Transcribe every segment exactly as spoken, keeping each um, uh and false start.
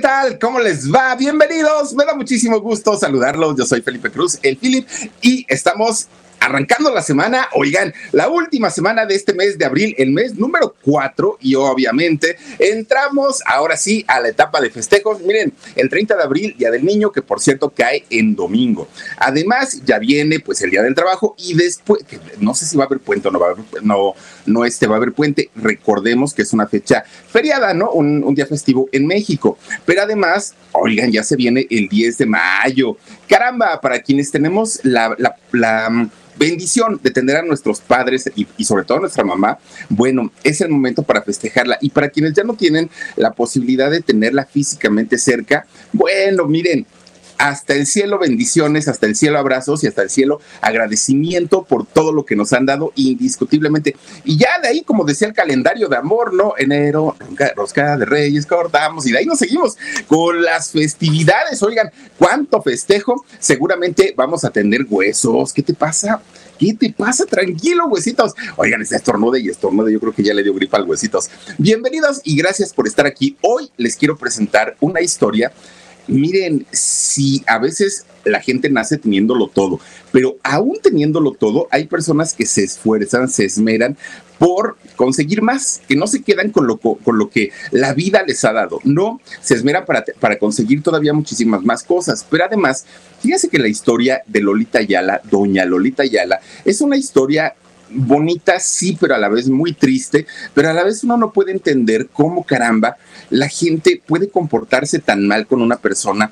tal? ¿Cómo les va? Bienvenidos. Me da muchísimo gusto saludarlos. Yo soy Felipe Cruz, el Philip, y estamos arrancando la semana, oigan, la última semana de este mes de abril, el mes número cuatro, y obviamente entramos ahora sí a la etapa de festejos. Miren, el treinta de abril, Día del Niño, que por cierto cae en domingo. Además, ya viene pues el Día del Trabajo y después, que no sé si va a haber puente o no va a haber, no, no este va a haber puente. Recordemos que es una fecha feriada, ¿no? Un, un día festivo en México. Pero además, oigan, ya se viene el diez de mayo. Caramba, para quienes tenemos la, la, la bendición de tener a nuestros padres y, y sobre todo a nuestra mamá, bueno, es el momento para festejarla. Y para quienes ya no tienen la posibilidad de tenerla físicamente cerca, bueno, miren, hasta el cielo bendiciones, hasta el cielo abrazos y hasta el cielo agradecimiento por todo lo que nos han dado indiscutiblemente. Y ya de ahí, como decía el calendario de amor, ¿no? Enero, rosca de Reyes, cortamos, y de ahí nos seguimos con las festividades. Oigan, ¿cuánto festejo? Seguramente vamos a tener huesos. ¿Qué te pasa? ¿Qué te pasa? Tranquilo, huesitos. Oigan, este estornude y estornude, yo creo que ya le dio gripa al huesitos. Bienvenidos y gracias por estar aquí. Hoy les quiero presentar una historia. Miren, si a veces la gente nace teniéndolo todo, pero aún teniéndolo todo, hay personas que se esfuerzan, se esmeran por conseguir más, que no se quedan con lo, con lo que la vida les ha dado, no, se esmeran para, para conseguir todavía muchísimas más cosas. Pero además, fíjense que la historia de Lolita Ayala, doña Lolita Ayala, es una historia bonita, sí, pero a la vez muy triste, pero a la vez uno no puede entender cómo, caramba, la gente puede comportarse tan mal con una persona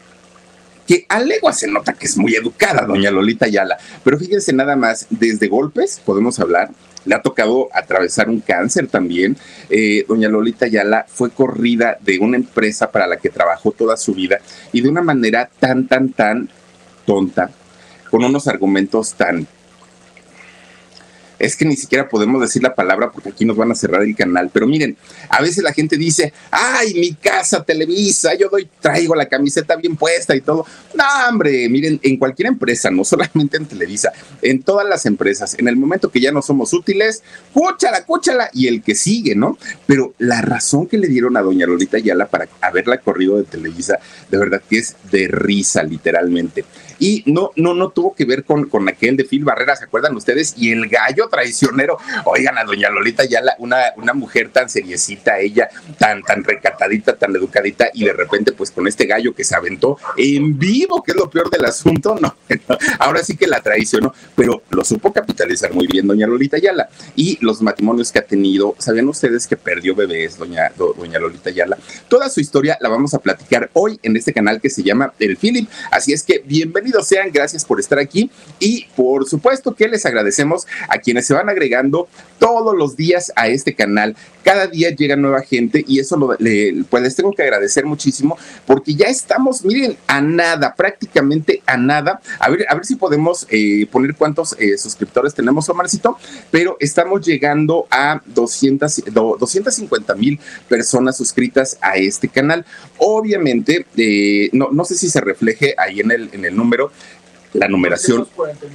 que a legua se nota que es muy educada, doña Lolita Ayala. Pero fíjense nada más, desde golpes podemos hablar, le ha tocado atravesar un cáncer también. Eh, doña Lolita Ayala fue corrida de una empresa para la que trabajó toda su vida y de una manera tan, tan, tan tonta, con unos argumentos tan... Es que ni siquiera podemos decir la palabra porque aquí nos van a cerrar el canal. Pero miren, a veces la gente dice, ay, mi casa Televisa, yo doy, traigo la camiseta bien puesta y todo. No, hombre, miren, en cualquier empresa, no solamente en Televisa, en todas las empresas, en el momento que ya no somos útiles, cúchala, cúchala, y el que sigue, ¿no? Pero la razón que le dieron a doña Lolita Ayala para haberla corrido de Televisa, de verdad que es de risa, literalmente. Y no, no, no tuvo que ver con, con aquel de Phil Barrera, ¿se acuerdan ustedes? Y el gallo traicionero. Oigan, a doña Lolita Ayala, una, una mujer tan seriecita, ella, tan, tan recatadita, tan educadita, y de repente, pues con este gallo que se aventó en vivo, que es lo peor del asunto, no, no, ahora sí que la traicionó, pero lo supo capitalizar muy bien doña Lolita Ayala. Y los matrimonios que ha tenido, ¿sabían ustedes que perdió bebés, doña, do, doña Lolita Ayala? Toda su historia la vamos a platicar hoy en este canal que se llama El Philip, así es que bienvenidos sean, gracias por estar aquí, y por supuesto que les agradecemos a quienes se van agregando todos los días a este canal. Cada día llega nueva gente y eso lo, le, pues les tengo que agradecer muchísimo porque ya estamos, miren, a nada, prácticamente a nada. A ver, a ver si podemos eh, poner cuántos eh, suscriptores tenemos, Omarcito, pero estamos llegando a doscientos, doscientas cincuenta mil personas suscritas a este canal. Obviamente, eh, no, no sé si se refleje ahí en el, en el número, la numeración.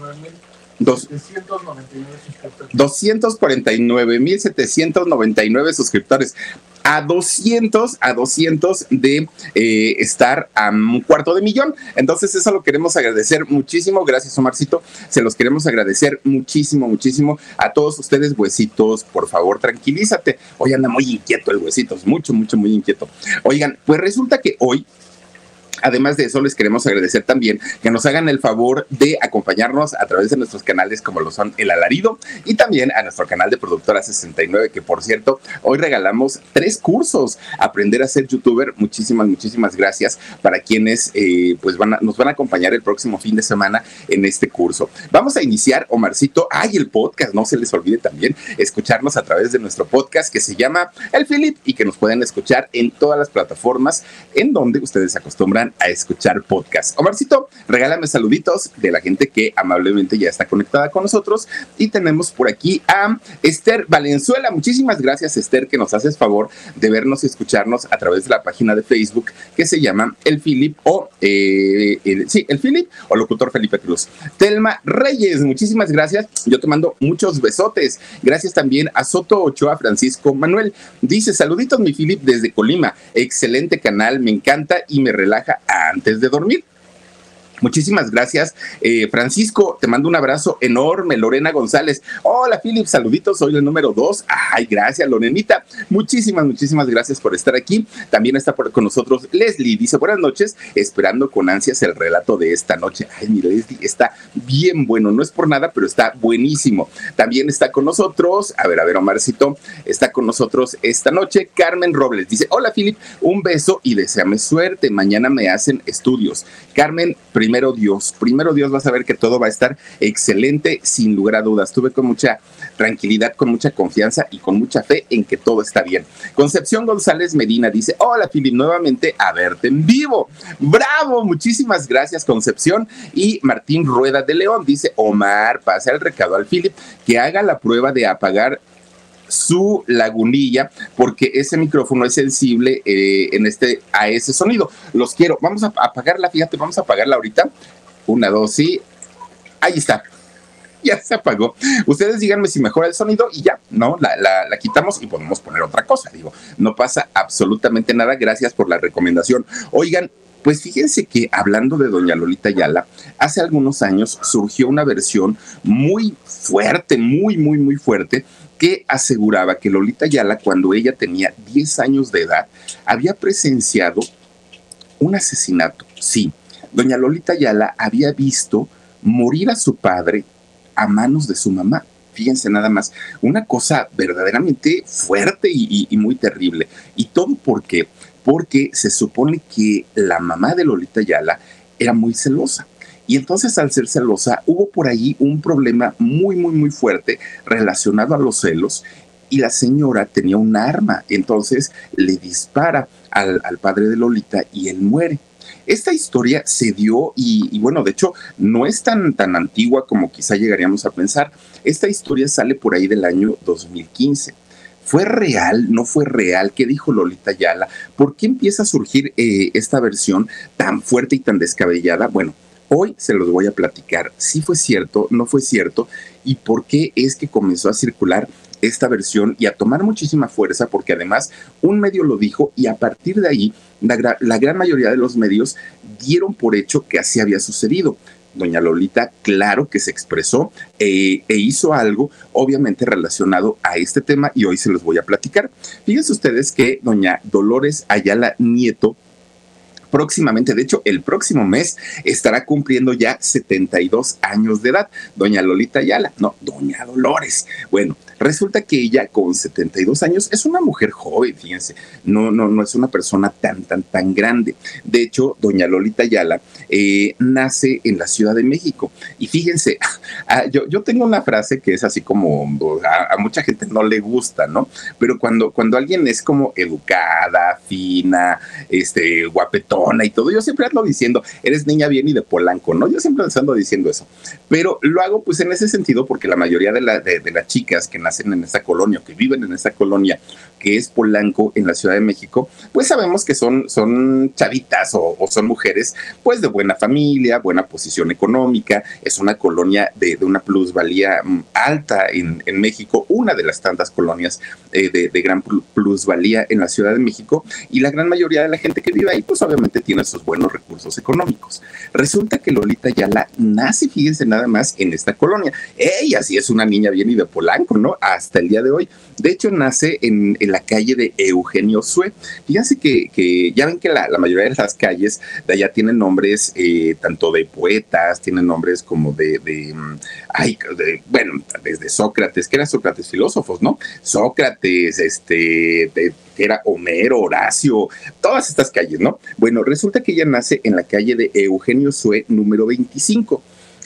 doscientos cuarenta y nueve mil setecientos noventa y nueve suscriptores. A doscientos, a doscientos de eh, estar a un cuarto de millón. Entonces eso lo queremos agradecer muchísimo. Gracias, Omarcito. Se los queremos agradecer muchísimo, muchísimo a todos ustedes, huesitos. Por favor, tranquilízate. Hoy anda muy inquieto el huesitos, mucho, mucho, muy inquieto. Oigan, pues resulta que hoy, además de eso, les queremos agradecer también que nos hagan el favor de acompañarnos a través de nuestros canales como lo son El Alarido y también a nuestro canal de Productora sesenta y nueve, que por cierto, hoy regalamos tres cursos, Aprender a ser youtuber. Muchísimas, muchísimas gracias para quienes eh, pues van a, nos van a acompañar el próximo fin de semana en este curso. Vamos a iniciar, Omarcito, ay, el podcast, no se les olvide también escucharnos a través de nuestro podcast que se llama El Philip y que nos pueden escuchar en todas las plataformas en donde ustedes se acostumbran acostumbran a escuchar podcast. Omarcito, regálame saluditos de la gente que amablemente ya está conectada con nosotros. Y tenemos por aquí a Esther Valenzuela. Muchísimas gracias, Esther, que nos haces favor de vernos y escucharnos a través de la página de Facebook que se llama El Philip o eh, el, sí, El Philip o Locutor Felipe Cruz. Telma Reyes, muchísimas gracias. Yo te mando muchos besotes. Gracias también a Soto Ochoa Francisco Manuel. Dice, saluditos mi Philip desde Colima. Excelente canal, me encanta y me relaja antes de dormir. Muchísimas gracias, eh, Francisco, te mando un abrazo enorme. Lorena González, hola Philip, saluditos, soy el número dos. Ay, gracias Lorenita, muchísimas, muchísimas gracias por estar aquí. También está por, con nosotros Leslie, dice buenas noches, esperando con ansias el relato de esta noche. Ay, mira, Leslie, está bien bueno, no es por nada, pero está buenísimo. También está con nosotros, a ver, a ver, Omarcito, está con nosotros esta noche Carmen Robles, dice, hola Philip, un beso y deséame suerte, mañana me hacen estudios. Carmen, primero Dios, primero Dios, vas a ver que todo va a estar excelente, sin lugar a dudas. Tuve con mucha tranquilidad, con mucha confianza y con mucha fe en que todo está bien. Concepción González Medina dice, hola Philip, nuevamente a verte en vivo. ¡Bravo! Muchísimas gracias, Concepción. Y Martín Rueda de León dice, Omar, pasa el recado al Philip que haga la prueba de apagar su lagunilla, porque ese micrófono es sensible eh, en este, a ese sonido. Los quiero, vamos a apagarla, fíjate, vamos a apagarla ahorita. Una, dos, sí. Ahí está. Ya se apagó. Ustedes díganme si mejora el sonido y ya, ¿no? La, la, la quitamos y podemos poner otra cosa. Digo, no pasa absolutamente nada. Gracias por la recomendación. Oigan, pues fíjense que hablando de doña Lolita Ayala, hace algunos años surgió una versión muy fuerte, muy, muy, muy fuerte, que aseguraba que Lolita Ayala, cuando ella tenía diez años de edad, había presenciado un asesinato. Sí, doña Lolita Ayala había visto morir a su padre a manos de su mamá. Fíjense nada más, una cosa verdaderamente fuerte y, y, y muy terrible. ¿Y todo por qué? Porque se supone que la mamá de Lolita Ayala era muy celosa. Y entonces, al ser celosa, hubo por ahí un problema muy, muy, muy fuerte relacionado a los celos, y la señora tenía un arma. Entonces le dispara al, al padre de Lolita y él muere. Esta historia se dio y, y bueno, de hecho, no es tan, tan antigua como quizá llegaríamos a pensar. Esta historia sale por ahí del año dos mil quince. ¿Fue real? ¿No fue real? ¿Qué dijo Lolita Ayala? ¿Por qué empieza a surgir eh, esta versión tan fuerte y tan descabellada? Bueno, hoy se los voy a platicar. ¿Sí fue cierto? ¿No fue cierto? ¿Y por qué es que comenzó a circular esta versión y a tomar muchísima fuerza? Porque además un medio lo dijo y a partir de ahí la, la gran mayoría de los medios dieron por hecho que así había sucedido. Doña Lolita, claro que se expresó eh, e hizo algo obviamente relacionado a este tema y hoy se los voy a platicar. Fíjense ustedes que doña Dolores Ayala Nieto próximamente, de hecho, el próximo mes estará cumpliendo ya setenta y dos años de edad. Doña Lolita Ayala, no, doña Dolores. Bueno, resulta que ella con setenta y dos años es una mujer joven, fíjense, no, no, no es una persona tan, tan, tan grande. De hecho, doña Lolita Ayala eh, nace en la Ciudad de México. Y fíjense, a, yo, yo tengo una frase que es así como, a, a mucha gente no le gusta, ¿no? Pero cuando, cuando alguien es como educada, fina, este, guapetón, y todo, yo siempre ando diciendo, eres niña bien y de Polanco, ¿no? Yo siempre ando diciendo eso, pero lo hago pues en ese sentido porque la mayoría de, la, de, de las chicas que nacen en esta colonia, que viven en esta colonia, que es Polanco en la Ciudad de México, pues sabemos que son, son chavitas o, o son mujeres pues de buena familia, buena posición económica, es una colonia de, de una plusvalía um, alta en, en México, una de las tantas colonias eh, de, de gran plusvalía en la Ciudad de México, y la gran mayoría de la gente que vive ahí pues obviamente tiene sus buenos recursos económicos. Resulta que Lolita Ayala nace, fíjense nada más, en esta colonia. Ella sí es una niña bien y de Polanco, ¿no? Hasta el día de hoy. De hecho, nace en, en la calle de Eugenio Sue. Fíjense que, que ya ven que la, la mayoría de las calles de allá tienen nombres eh, tanto de poetas, tienen nombres como de, de, ay, de, bueno, desde Sócrates, que era Sócrates filósofos, ¿no? Sócrates, este, de, que era Homero, Horacio, todas estas calles, ¿no? Bueno, resulta que ella nace en la calle de Eugenio Sue número veinticinco.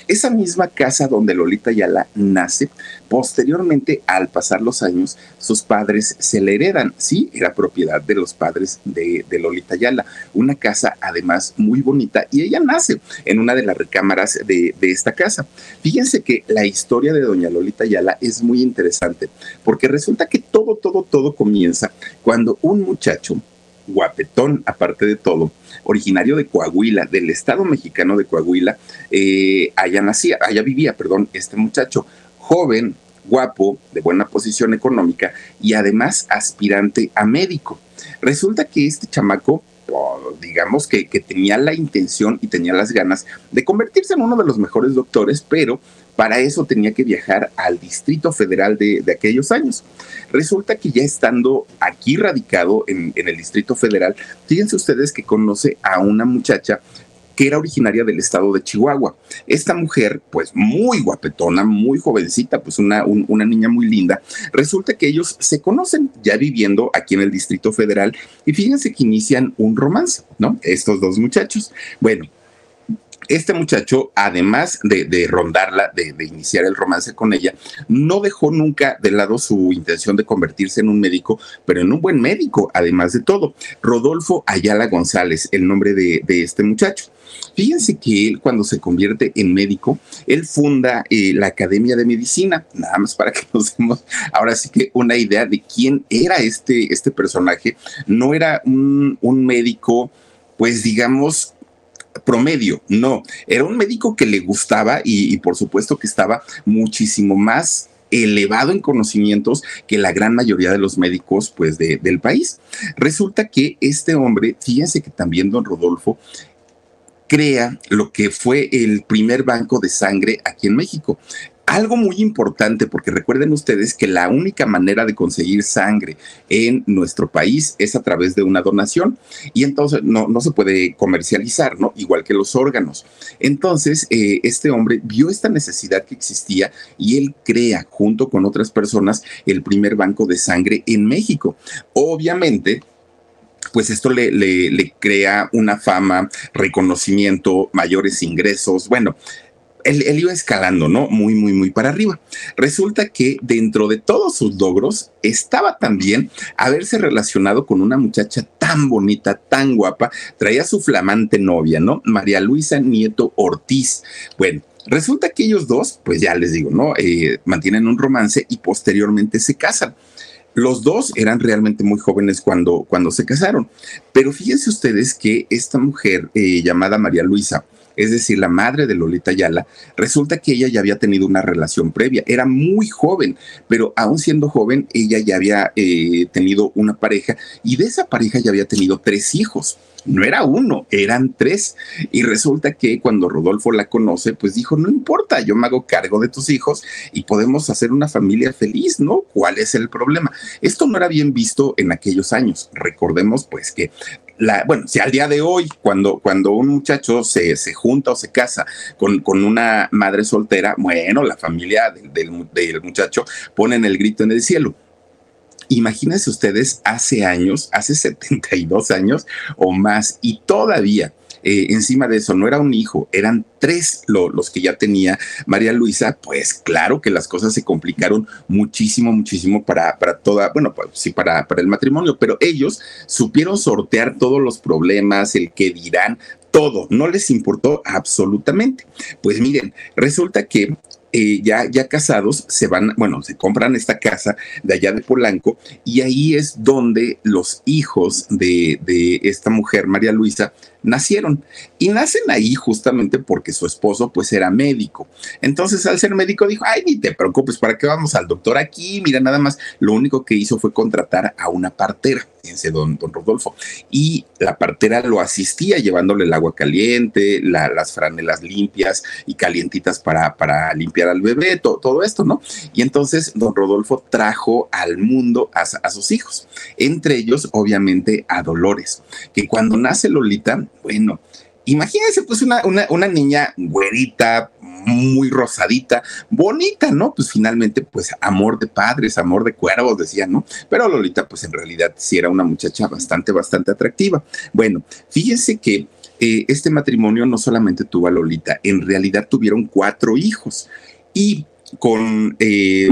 Esa misma casa donde Lolita Ayala nace, posteriormente, al pasar los años, sus padres se le heredan. Sí, era propiedad de los padres de, de Lolita Ayala. Una casa, además, muy bonita, y ella nace en una de las recámaras de, de esta casa. Fíjense que la historia de doña Lolita Ayala es muy interesante, porque resulta que todo, todo, todo comienza cuando un muchacho guapetón, aparte de todo, originario de Coahuila, del estado mexicano de Coahuila, eh, allá nacía, allá vivía, perdón, este muchacho, joven, guapo, de buena posición económica y además aspirante a médico. Resulta que este chamaco, oh, digamos que, que tenía la intención y tenía las ganas de convertirse en uno de los mejores doctores, pero para eso tenía que viajar al Distrito Federal de, de aquellos años. Resulta que ya estando aquí radicado en, en el Distrito Federal, fíjense ustedes que conoce a una muchacha que era originaria del estado de Chihuahua. Esta mujer, pues muy guapetona, muy jovencita, pues una, un, una niña muy linda. Resulta que ellos se conocen ya viviendo aquí en el Distrito Federal y fíjense que inician un romance, ¿no? Estos dos muchachos. Bueno, este muchacho, además de, de rondarla, de, de iniciar el romance con ella, no dejó nunca de lado su intención de convertirse en un médico, pero en un buen médico, además de todo. Rodolfo Ayala González, el nombre de, de este muchacho. Fíjense que él, cuando se convierte en médico, él funda eh, la Academia de Medicina, nada más para que nos demos ahora sí que una idea de quién era este, este personaje. No era un, un médico, pues digamos, promedio, no, era un médico que le gustaba y, y por supuesto que estaba muchísimo más elevado en conocimientos que la gran mayoría de los médicos pues de, del país. Resulta que este hombre, fíjense que también don Rodolfo crea lo que fue el primer banco de sangre aquí en México. Algo muy importante, porque recuerden ustedes que la única manera de conseguir sangre en nuestro país es a través de una donación y entonces no, no se puede comercializar, ¿no? Igual que los órganos. Entonces, eh, este hombre vio esta necesidad que existía y él crea, junto con otras personas, el primer banco de sangre en México. Obviamente, pues esto le, le, le crea una fama, reconocimiento, mayores ingresos, bueno, Él, él iba escalando, ¿no? Muy, muy, muy para arriba. Resulta que dentro de todos sus logros estaba también haberse relacionado con una muchacha tan bonita, tan guapa, traía su flamante novia, ¿no? María Luisa Nieto Ortiz. Bueno, resulta que ellos dos, pues ya les digo, ¿no? Eh, mantienen un romance y posteriormente se casan. Los dos eran realmente muy jóvenes cuando, cuando se casaron, pero fíjense ustedes que esta mujer eh, llamada María Luisa, es decir, la madre de Lolita Ayala, resulta que ella ya había tenido una relación previa, era muy joven, pero aún siendo joven, ella ya había eh, tenido una pareja y de esa pareja ya había tenido tres hijos. No era uno, eran tres. Y resulta que cuando Rodolfo la conoce, pues dijo, no importa, yo me hago cargo de tus hijos y podemos hacer una familia feliz, ¿no? ¿Cuál es el problema? Esto no era bien visto en aquellos años. Recordemos, pues, que La, bueno, si al día de hoy, cuando, cuando un muchacho se, se junta o se casa con, con una madre soltera, bueno, la familia del, del, del muchacho ponen el grito en el cielo. Imagínense ustedes hace años, hace setenta y dos años o más, y todavía eh, encima de eso no era un hijo, eran tres lo, los que ya tenía María Luisa. Pues claro que las cosas se complicaron muchísimo, muchísimo para, para toda, bueno, pues, sí, para, para el matrimonio, pero ellos supieron sortear todos los problemas, el que dirán, todo, no les importó absolutamente. Pues miren, resulta que Eh, ya, ya casados, se van, bueno, se compran esta casa de allá de Polanco y ahí es donde los hijos de, de esta mujer, María Luisa, nacieron. Y nacen ahí justamente porque su esposo pues era médico. Entonces al ser médico dijo, ay, ni te preocupes, ¿para qué vamos al doctor aquí? Mira, nada más, lo único que hizo fue contratar a una partera, fíjense, don, don Rodolfo. Y la partera lo asistía llevándole el agua caliente, la, las franelas limpias y calientitas para, para limpiar al bebé, to, todo esto, ¿no? Y entonces don Rodolfo trajo al mundo a, a sus hijos, entre ellos obviamente a Dolores, que cuando nace Lolita, bueno, imagínense pues una, una, una niña güerita, muy rosadita, bonita, ¿no? Pues finalmente, pues amor de padres, amor de cuervos, decían, ¿no? Pero Lolita, pues en realidad sí era una muchacha bastante, bastante atractiva. Bueno, fíjense que eh, este matrimonio no solamente tuvo a Lolita, en realidad tuvieron cuatro hijos y con eh,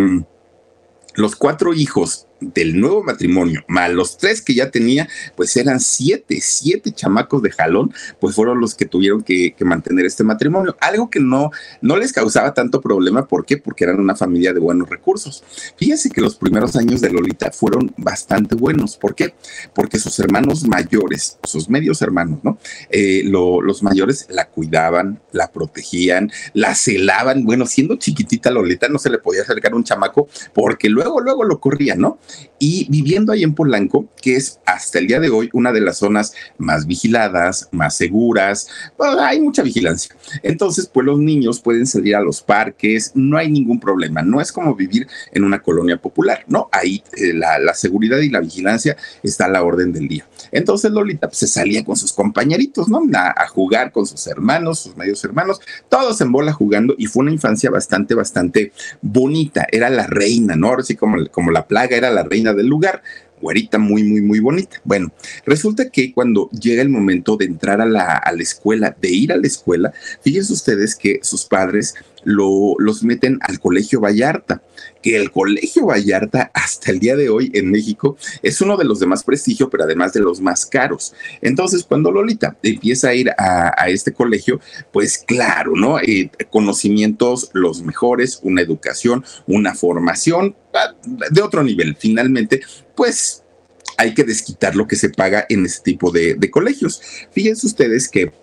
los cuatro hijos del nuevo matrimonio, más los tres que ya tenía, pues eran siete, siete chamacos de jalón, pues fueron los que tuvieron que, que mantener este matrimonio. Algo que no, no les causaba tanto problema. ¿Por qué? Porque eran una familia de buenos recursos. Fíjense que los primeros años de Lolita fueron bastante buenos. ¿Por qué? Porque sus hermanos mayores, sus medios hermanos, ¿no? Eh, lo, los mayores la cuidaban, la protegían, la celaban. Bueno, siendo chiquitita Lolita no se le podía acercar un chamaco porque luego, luego lo corrían, ¿no? Y viviendo ahí en Polanco, que es hasta el día de hoy una de las zonas más vigiladas, más seguras, pues hay mucha vigilancia. Entonces, pues los niños pueden salir a los parques, no hay ningún problema. No es como vivir en una colonia popular, ¿no? Ahí eh, la, la seguridad y la vigilancia está a la orden del día. Entonces Lolita pues, se salía con sus compañeritos, ¿no? A, a jugar con sus hermanos, sus medios hermanos, todos en bola jugando, y fue una infancia bastante, bastante bonita. Era la reina, ¿no? Ahora sí, como, como la plaga, era la reina del lugar, güerita muy, muy, muy bonita. Bueno, resulta que cuando llega el momento de entrar a la, a la escuela, de ir a la escuela, fíjense ustedes que sus padres lo, los meten al Colegio Vallarta, que el Colegio Vallarta hasta el día de hoy en México es uno de los de más prestigio, pero además de los más caros. Entonces, cuando Lolita empieza a ir a, a este colegio, pues claro, ¿no? Eh, conocimientos los mejores, una educación, una formación de otro nivel. Finalmente, pues hay que desquitar lo que se paga en este tipo de, de colegios. Fíjense ustedes que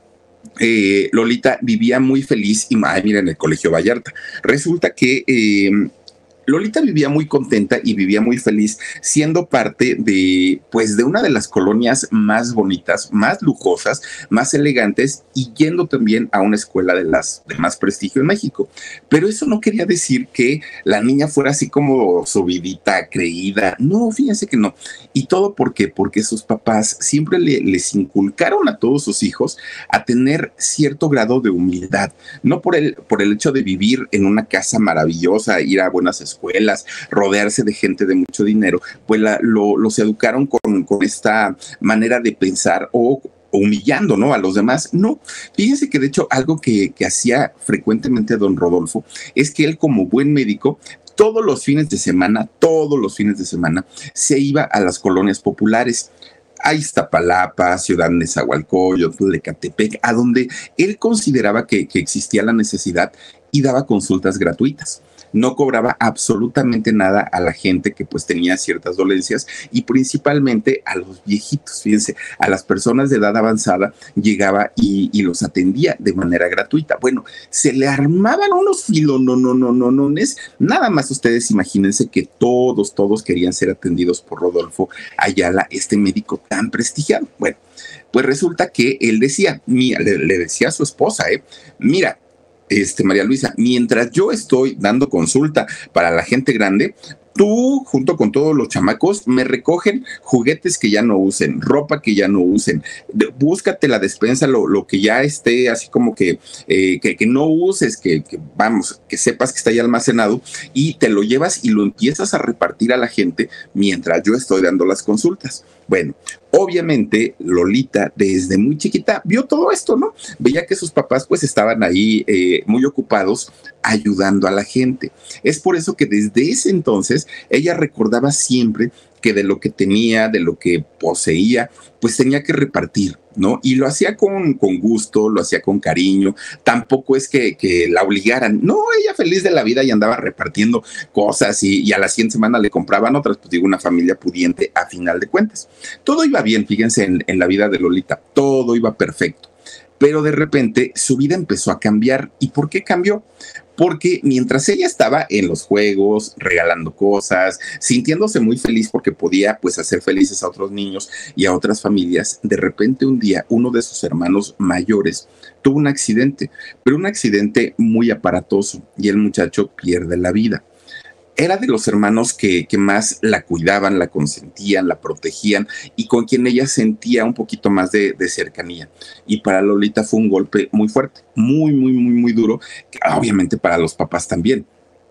eh, Lolita vivía muy feliz y, ay, miren, el Colegio Vallarta. Resulta que eh, Lolita vivía muy contenta y vivía muy feliz siendo parte de, pues, de una de las colonias más bonitas, más lujosas, más elegantes, y yendo también a una escuela de las de más prestigio en México. Pero eso no quería decir que la niña fuera así como subidita, creída. No, fíjense que no. ¿Y todo por qué? Porque sus papás siempre le, les inculcaron a todos sus hijos a tener cierto grado de humildad. No por el, por el hecho de vivir en una casa maravillosa, ir a buenas escuelas, escuelas, rodearse de gente de mucho dinero, pues la, lo, los educaron con, con esta manera de pensar o humillando, ¿no? A los demás. No, fíjense que de hecho algo que, que hacía frecuentemente don Rodolfo es que él, como buen médico, todos los fines de semana, todos los fines de semana, se iba a las colonias populares, a Iztapalapa, Ciudad Nezahualcóyotl, Ecatepec, a donde él consideraba que, que existía la necesidad, y daba consultas gratuitas. No cobraba absolutamente nada a la gente que pues tenía ciertas dolencias, y principalmente a los viejitos. Fíjense, a las personas de edad avanzada llegaba y, y los atendía de manera gratuita. Bueno, se le armaban unos filononononones. Nada más ustedes imagínense que todos, todos querían ser atendidos por Rodolfo Ayala, este médico tan prestigiado. Bueno, pues resulta que él decía, mira, le, le decía a su esposa, eh, mira, Este, María Luisa, mientras yo estoy dando consulta para la gente grande, tú, junto con todos los chamacos, me recogen juguetes que ya no usen, ropa que ya no usen. De, búscate la despensa, lo, lo que ya esté así como que, eh, que, que no uses, que, que vamos, que sepas que está ya almacenado, y te lo llevas y lo empiezas a repartir a la gente mientras yo estoy dando las consultas. Bueno, obviamente Lolita desde muy chiquita vio todo esto, ¿no? Veía que sus papás pues estaban ahí eh, muy ocupados ayudando a la gente. Es por eso que desde ese entonces ella recordaba siempre que de lo que tenía, de lo que poseía, pues tenía que repartir, ¿no? Y lo hacía con, con gusto, lo hacía con cariño. Tampoco es que, que la obligaran. No, ella feliz de la vida y andaba repartiendo cosas, y, y a la siguiente semana le compraban otras. Pues digo, una familia pudiente a final de cuentas. Todo iba bien, fíjense, en, en la vida de Lolita. Todo iba perfecto. Pero de repente su vida empezó a cambiar. ¿Y por qué cambió? Porque mientras ella estaba en los juegos, regalando cosas, sintiéndose muy feliz porque podía pues hacer felices a otros niños y a otras familias, de repente un día uno de sus hermanos mayores tuvo un accidente, pero un accidente muy aparatoso, y el muchacho pierde la vida. Era de los hermanos que, que más la cuidaban, la consentían, la protegían, y con quien ella sentía un poquito más de, de cercanía. Y para Lolita fue un golpe muy fuerte, muy, muy, muy, muy duro, que obviamente para los papás también.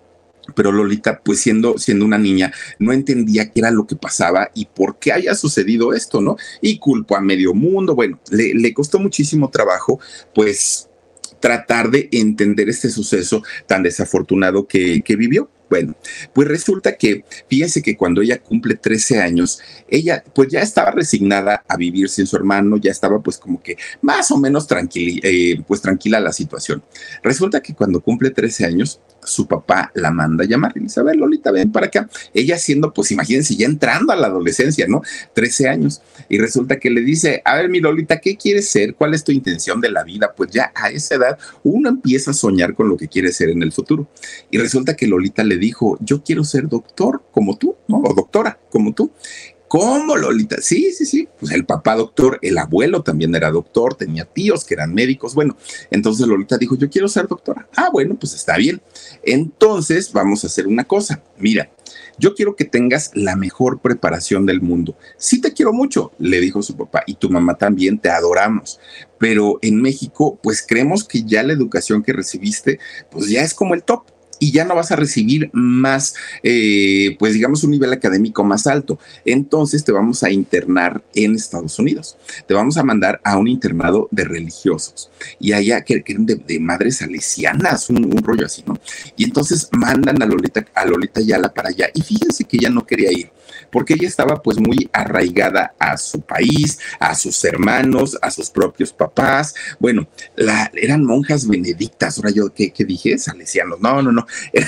Pero Lolita, pues siendo, siendo una niña, no entendía qué era lo que pasaba y por qué había sucedido esto, ¿no? Y culpó a medio mundo. Bueno, le, le costó muchísimo trabajo, pues, tratar de entender este suceso tan desafortunado que, que vivió. Bueno, pues resulta que, fíjense que cuando ella cumple trece años, ella pues ya estaba resignada a vivir sin su hermano, ya estaba pues como que más o menos tranquila, eh, pues tranquila la situación. Resulta que cuando cumple trece años, su papá la manda a llamar y le dice, a ver, Lolita, ven para acá. Ella siendo, pues imagínense, ya entrando a la adolescencia, ¿no? trece años. Y resulta que le dice, a ver, mi Lolita, ¿qué quieres ser? ¿Cuál es tu intención de la vida? Pues ya a esa edad uno empieza a soñar con lo que quiere ser en el futuro. Y resulta que Lolita le dijo, yo quiero ser doctor como tú, ¿no? O doctora como tú. ¿Cómo, Lolita? Sí, sí, sí. Pues el papá doctor, el abuelo también era doctor, tenía tíos que eran médicos. Bueno, entonces Lolita dijo, yo quiero ser doctora. Ah, bueno, pues está bien. Entonces vamos a hacer una cosa. Mira, yo quiero que tengas la mejor preparación del mundo. Sí te quiero mucho, le dijo su papá, y tu mamá también, te adoramos. Pero en México, pues creemos que ya la educación que recibiste, pues ya es como el top. Y ya no vas a recibir más, eh, pues digamos, un nivel académico más alto. Entonces te vamos a internar en Estados Unidos. Te vamos a mandar a un internado de religiosos. Y allá, que, que eran de, de madres salesianas, un, un rollo así, ¿no? Y entonces mandan a Lolita, a Lolita Ayala para allá. Y fíjense que ella no quería ir, porque ella estaba pues muy arraigada a su país, a sus hermanos, a sus propios papás. Bueno, la, eran monjas benedictas. Ahora yo, ¿qué, qué dije? Salesianos. No, no, no. Eran,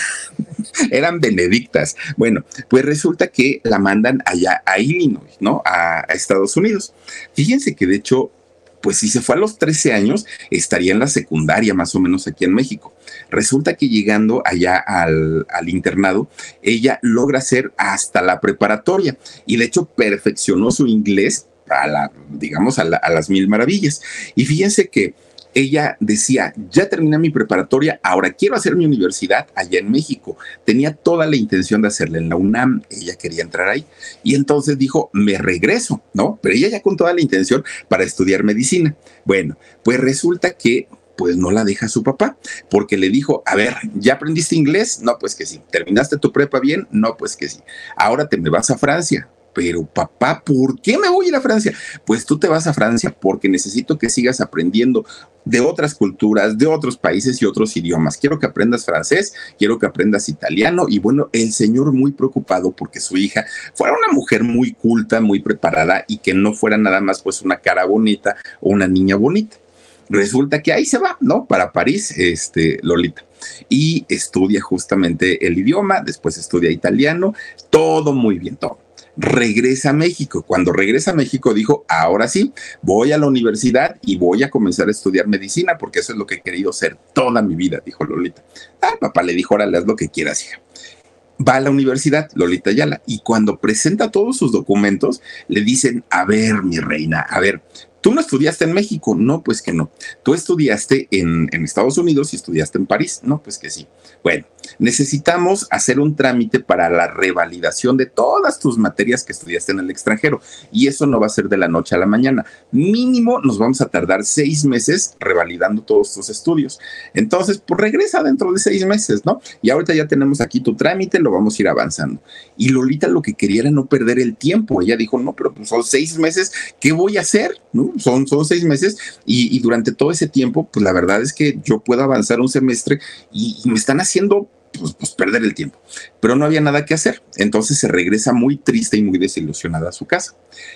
eran benedictas. Bueno, pues resulta que la mandan allá a Illinois, ¿no? A, a Estados Unidos. Fíjense que de hecho, pues si se fue a los trece años, estaría en la secundaria más o menos aquí en México. Resulta que llegando allá al, al internado, ella logra hacer hasta la preparatoria y de hecho perfeccionó su inglés a la, digamos, a, la, a las mil maravillas. Y fíjense que ella decía, ya terminé mi preparatoria, ahora quiero hacer mi universidad allá en México. Tenía toda la intención de hacerla en la UNAM, ella quería entrar ahí. Y entonces dijo, me regreso, ¿no? Pero ella ya con toda la intención para estudiar medicina. Bueno, pues resulta que pues no la deja su papá, porque le dijo, a ver, ¿ya aprendiste inglés? No, pues que sí. ¿Terminaste tu prepa bien? No, pues que sí. Ahora te me vas a Francia. Pero papá, ¿por qué me voy a ir a Francia? Pues tú te vas a Francia porque necesito que sigas aprendiendo de otras culturas, de otros países y otros idiomas. Quiero que aprendas francés, quiero que aprendas italiano. Y bueno, el señor muy preocupado porque su hija fuera una mujer muy culta, muy preparada y que no fuera nada más pues una cara bonita o una niña bonita. Resulta que ahí se va, ¿no? Para París, este, Lolita. Y estudia justamente el idioma, después estudia italiano, todo muy bien, todo. Regresa a México. Cuando regresa a México dijo, ahora sí, voy a la universidad y voy a comenzar a estudiar medicina porque eso es lo que he querido ser toda mi vida, dijo Lolita. Ah, papá le dijo, órale, haz lo que quieras, hija. Va a la universidad, Lolita Ayala, y cuando presenta todos sus documentos, le dicen, a ver, mi reina, a ver, ¿tú no estudiaste en México? No, pues que no. ¿Tú estudiaste en, en Estados Unidos y estudiaste en París? No, pues que sí. Bueno, necesitamos hacer un trámite para la revalidación de todas tus materias que estudiaste en el extranjero. Y eso no va a ser de la noche a la mañana. Mínimo nos vamos a tardar seis meses revalidando todos tus estudios. Entonces, pues regresa dentro de seis meses, ¿no? Y ahorita ya tenemos aquí tu trámite, lo vamos a ir avanzando. Y Lolita lo que quería era no perder el tiempo. Ella dijo, no, pero pues son seis meses, ¿qué voy a hacer? ¿No? Son, son seis meses y, y durante todo ese tiempo, pues la verdad es que yo puedo avanzar un semestre y, y me están haciendo pues, pues perder el tiempo. Pero no había nada que hacer. Entonces se regresa muy triste y muy desilusionada a su casa.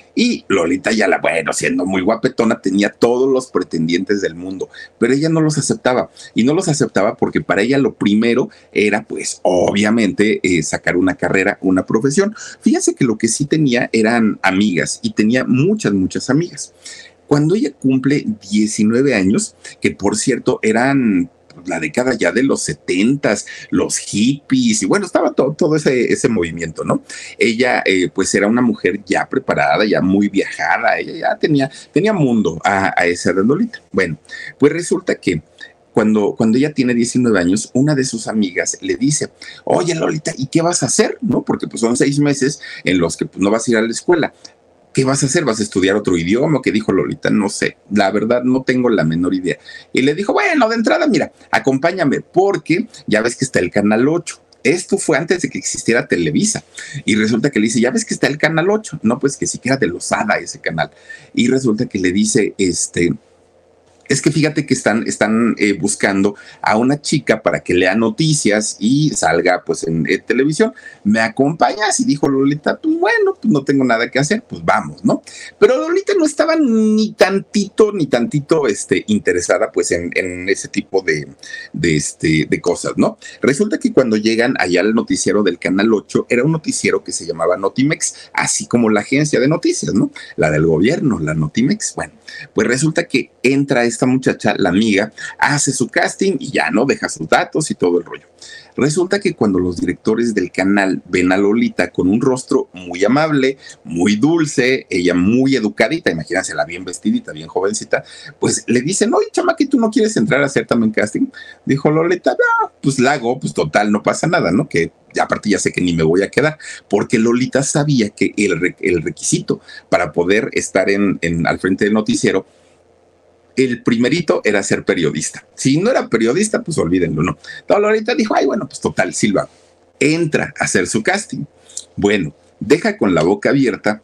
Y Lolita Ayala, bueno, siendo muy guapetona, tenía todos los pretendientes del mundo, pero ella no los aceptaba. Y no los aceptaba porque para ella lo primero era, pues, obviamente, eh, sacar una carrera, una profesión. Fíjense que lo que sí tenía eran amigas y tenía muchas, muchas amigas. Cuando ella cumple diecinueve años, que por cierto eran la década ya de los setentas, los hippies, y bueno, estaba todo, todo ese, ese movimiento, ¿no? Ella, eh, pues, era una mujer ya preparada, ya muy viajada, ella ya tenía, tenía mundo a, a esa edad, Lolita. Bueno, pues resulta que Cuando, cuando ella tiene diecinueve años, una de sus amigas le dice, oye, Lolita, ¿y qué vas a hacer? ¿No? Porque pues son seis meses en los que pues, no vas a ir a la escuela. ¿Qué vas a hacer? ¿Vas a estudiar otro idioma? ¿Qué dijo Lolita? No sé, la verdad no tengo la menor idea. Y le dijo, bueno, de entrada, mira, acompáñame porque ya ves que está el Canal ocho. Esto fue antes de que existiera Televisa. Y resulta que le dice, ya ves que está el canal ocho. No, pues que siquiera de Losada ese canal. Y resulta que le dice, este... es que fíjate que están, están eh, buscando a una chica para que lea noticias y salga pues en, en televisión. ¿Me acompañas? Y dijo Lolita, pues bueno, pues no tengo nada que hacer, pues vamos, ¿no? Pero Lolita no estaba ni tantito, ni tantito este, interesada pues en, en ese tipo de, de, este, de cosas, ¿no? Resulta que cuando llegan allá al noticiero del Canal ocho, era un noticiero que se llamaba Notimex, así como la agencia de noticias, ¿no? La del gobierno, la Notimex. Bueno, pues resulta que entra esta muchacha, la amiga, hace su casting y ya, ¿no? Deja sus datos y todo el rollo. Resulta que cuando los directores del canal ven a Lolita con un rostro muy amable, muy dulce, ella muy educadita, imagínensela bien vestidita, bien jovencita, pues le dicen, oye, chama, ¿que tú no quieres entrar a hacer también casting? Dijo Lolita, no, pues la hago, pues total, no pasa nada, ¿no? Que aparte ya sé que ni me voy a quedar, porque Lolita sabía que el, re el requisito para poder estar en, en, al frente del noticiero, el primerito era ser periodista. Si no era periodista, pues olvídenlo, ¿no? Entonces Lolita dijo, ay, bueno, pues total, sí lo hago. Entra a hacer su casting. Bueno, deja con la boca abierta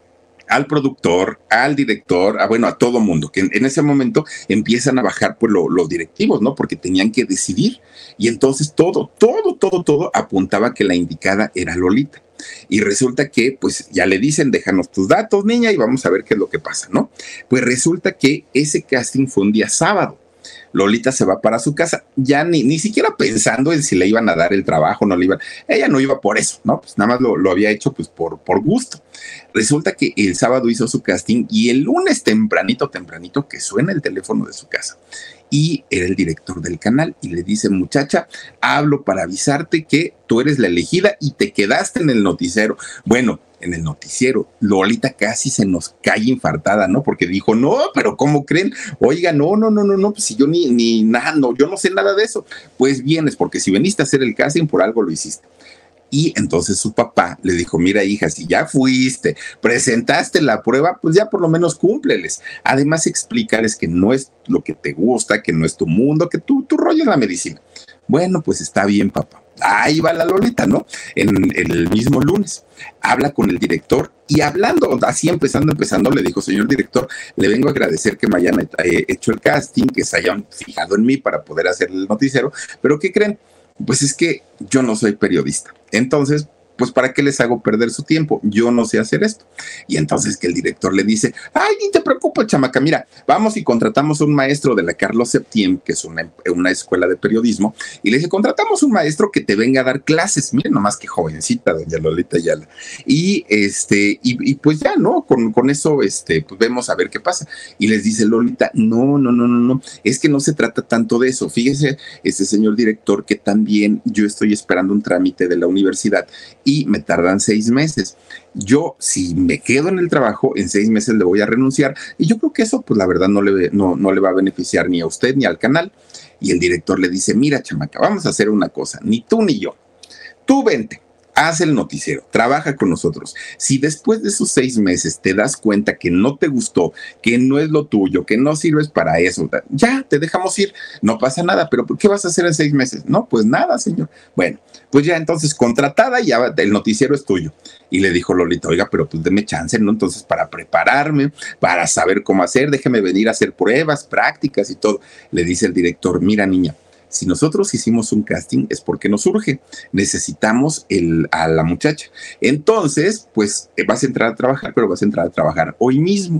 al productor, al director, a, bueno, a todo mundo, que en, en ese momento empiezan a bajar pues lo, los directivos, ¿no? Porque tenían que decidir. Y entonces todo, todo, todo, todo apuntaba que la indicada era Lolita. Y resulta que, pues, ya le dicen, déjanos tus datos, niña, y vamos a ver qué es lo que pasa, ¿no? Pues resulta que ese casting fue un día sábado. Lolita se va para su casa, ya ni, ni siquiera pensando en si le iban a dar el trabajo, no le iban. Ella no iba por eso, ¿no? Pues nada más lo, lo había hecho pues por, por gusto. Resulta que el sábado hizo su casting y el lunes tempranito, tempranito, que suena el teléfono de su casa. Y era el director del canal y le dice, muchacha, hablo para avisarte que tú eres la elegida y te quedaste en el noticiero. Bueno, en el noticiero, Lolita casi se nos cae infartada, ¿no? Porque dijo, no, pero ¿cómo creen? Oiga, no, no, no, no, no, pues si yo ni, ni nada, no, yo no sé nada de eso. Pues vienes, porque si veniste a hacer el casting, por algo lo hiciste. Y entonces su papá le dijo, mira hija, si ya fuiste, presentaste la prueba, pues ya por lo menos cúmpleles. Además explicarles que no es lo que te gusta, que no es tu mundo, que tu, tu rollo es la medicina. Bueno, pues está bien, papá. Ahí va la Lolita, ¿no? En, en el mismo lunes. Habla con el director y hablando, así empezando, empezando, le dijo, señor director, le vengo a agradecer que me hayan hecho el casting, que se hayan fijado en mí para poder hacer el noticiero, pero ¿qué creen? Pues es que yo no soy periodista. Entonces, pues ¿para qué les hago perder su tiempo? Yo no sé hacer esto. Y entonces que el director le dice, ay, ni te preocupes, chamaca, mira, vamos y contratamos a un maestro de la Carlos Septién, que es una, una escuela de periodismo, y le dice, contratamos un maestro que te venga a dar clases. Miren nomás qué jovencita, doña Lolita Ayala. Y este, y, y pues ya, ¿no? Con, con eso, este, pues vemos a ver qué pasa. Y les dice Lolita, no, no, no, no, no, es que no se trata tanto de eso. Fíjese, este señor director, que también yo estoy esperando un trámite de la universidad y me tardan seis meses. Yo, si me quedo en el trabajo, en seis meses le voy a renunciar y yo creo que eso, pues la verdad, no le, no, no le va a beneficiar ni a usted ni al canal. Y el director le dice, mira, chamaca, vamos a hacer una cosa, ni tú ni yo. Tú vente, haz el noticiero, trabaja con nosotros. Si después de esos seis meses te das cuenta que no te gustó, que no es lo tuyo, que no sirves para eso, ya te dejamos ir, no pasa nada. Pero ¿qué vas a hacer en seis meses? No, pues nada, señor. Bueno, pues ya entonces contratada y ya el noticiero es tuyo. Y le dijo Lolita, oiga, pero pues deme chance, ¿no? Entonces para prepararme, para saber cómo hacer, déjeme venir a hacer pruebas, prácticas y todo. Le dice el director, mira niña, si nosotros hicimos un casting es porque nos urge, necesitamos el, a la muchacha. Entonces, pues vas a entrar a trabajar, pero vas a entrar a trabajar hoy mismo.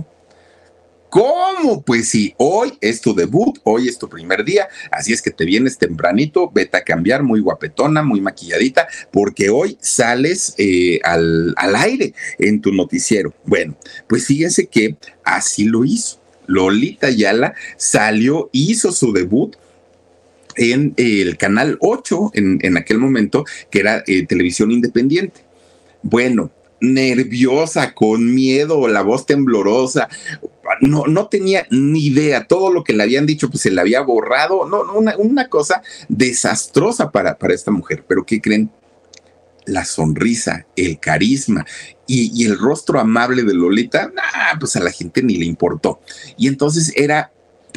¿Cómo? Pues sí, hoy es tu debut, hoy es tu primer día, así es que te vienes tempranito, vete a cambiar, muy guapetona, muy maquilladita, porque hoy sales eh, al, al aire en tu noticiero. Bueno, pues fíjense que así lo hizo. Lolita Ayala salió, hizo su debut en eh, el Canal ocho, en, en aquel momento, que era eh, televisión independiente. Bueno, nerviosa, con miedo, la voz temblorosa, no, no tenía ni idea, todo lo que le habían dicho pues se le había borrado, no, una, una cosa desastrosa para, para esta mujer. Pero ¿qué creen? La sonrisa, el carisma y, y el rostro amable de Lolita, nah, pues a la gente ni le importó. Y entonces era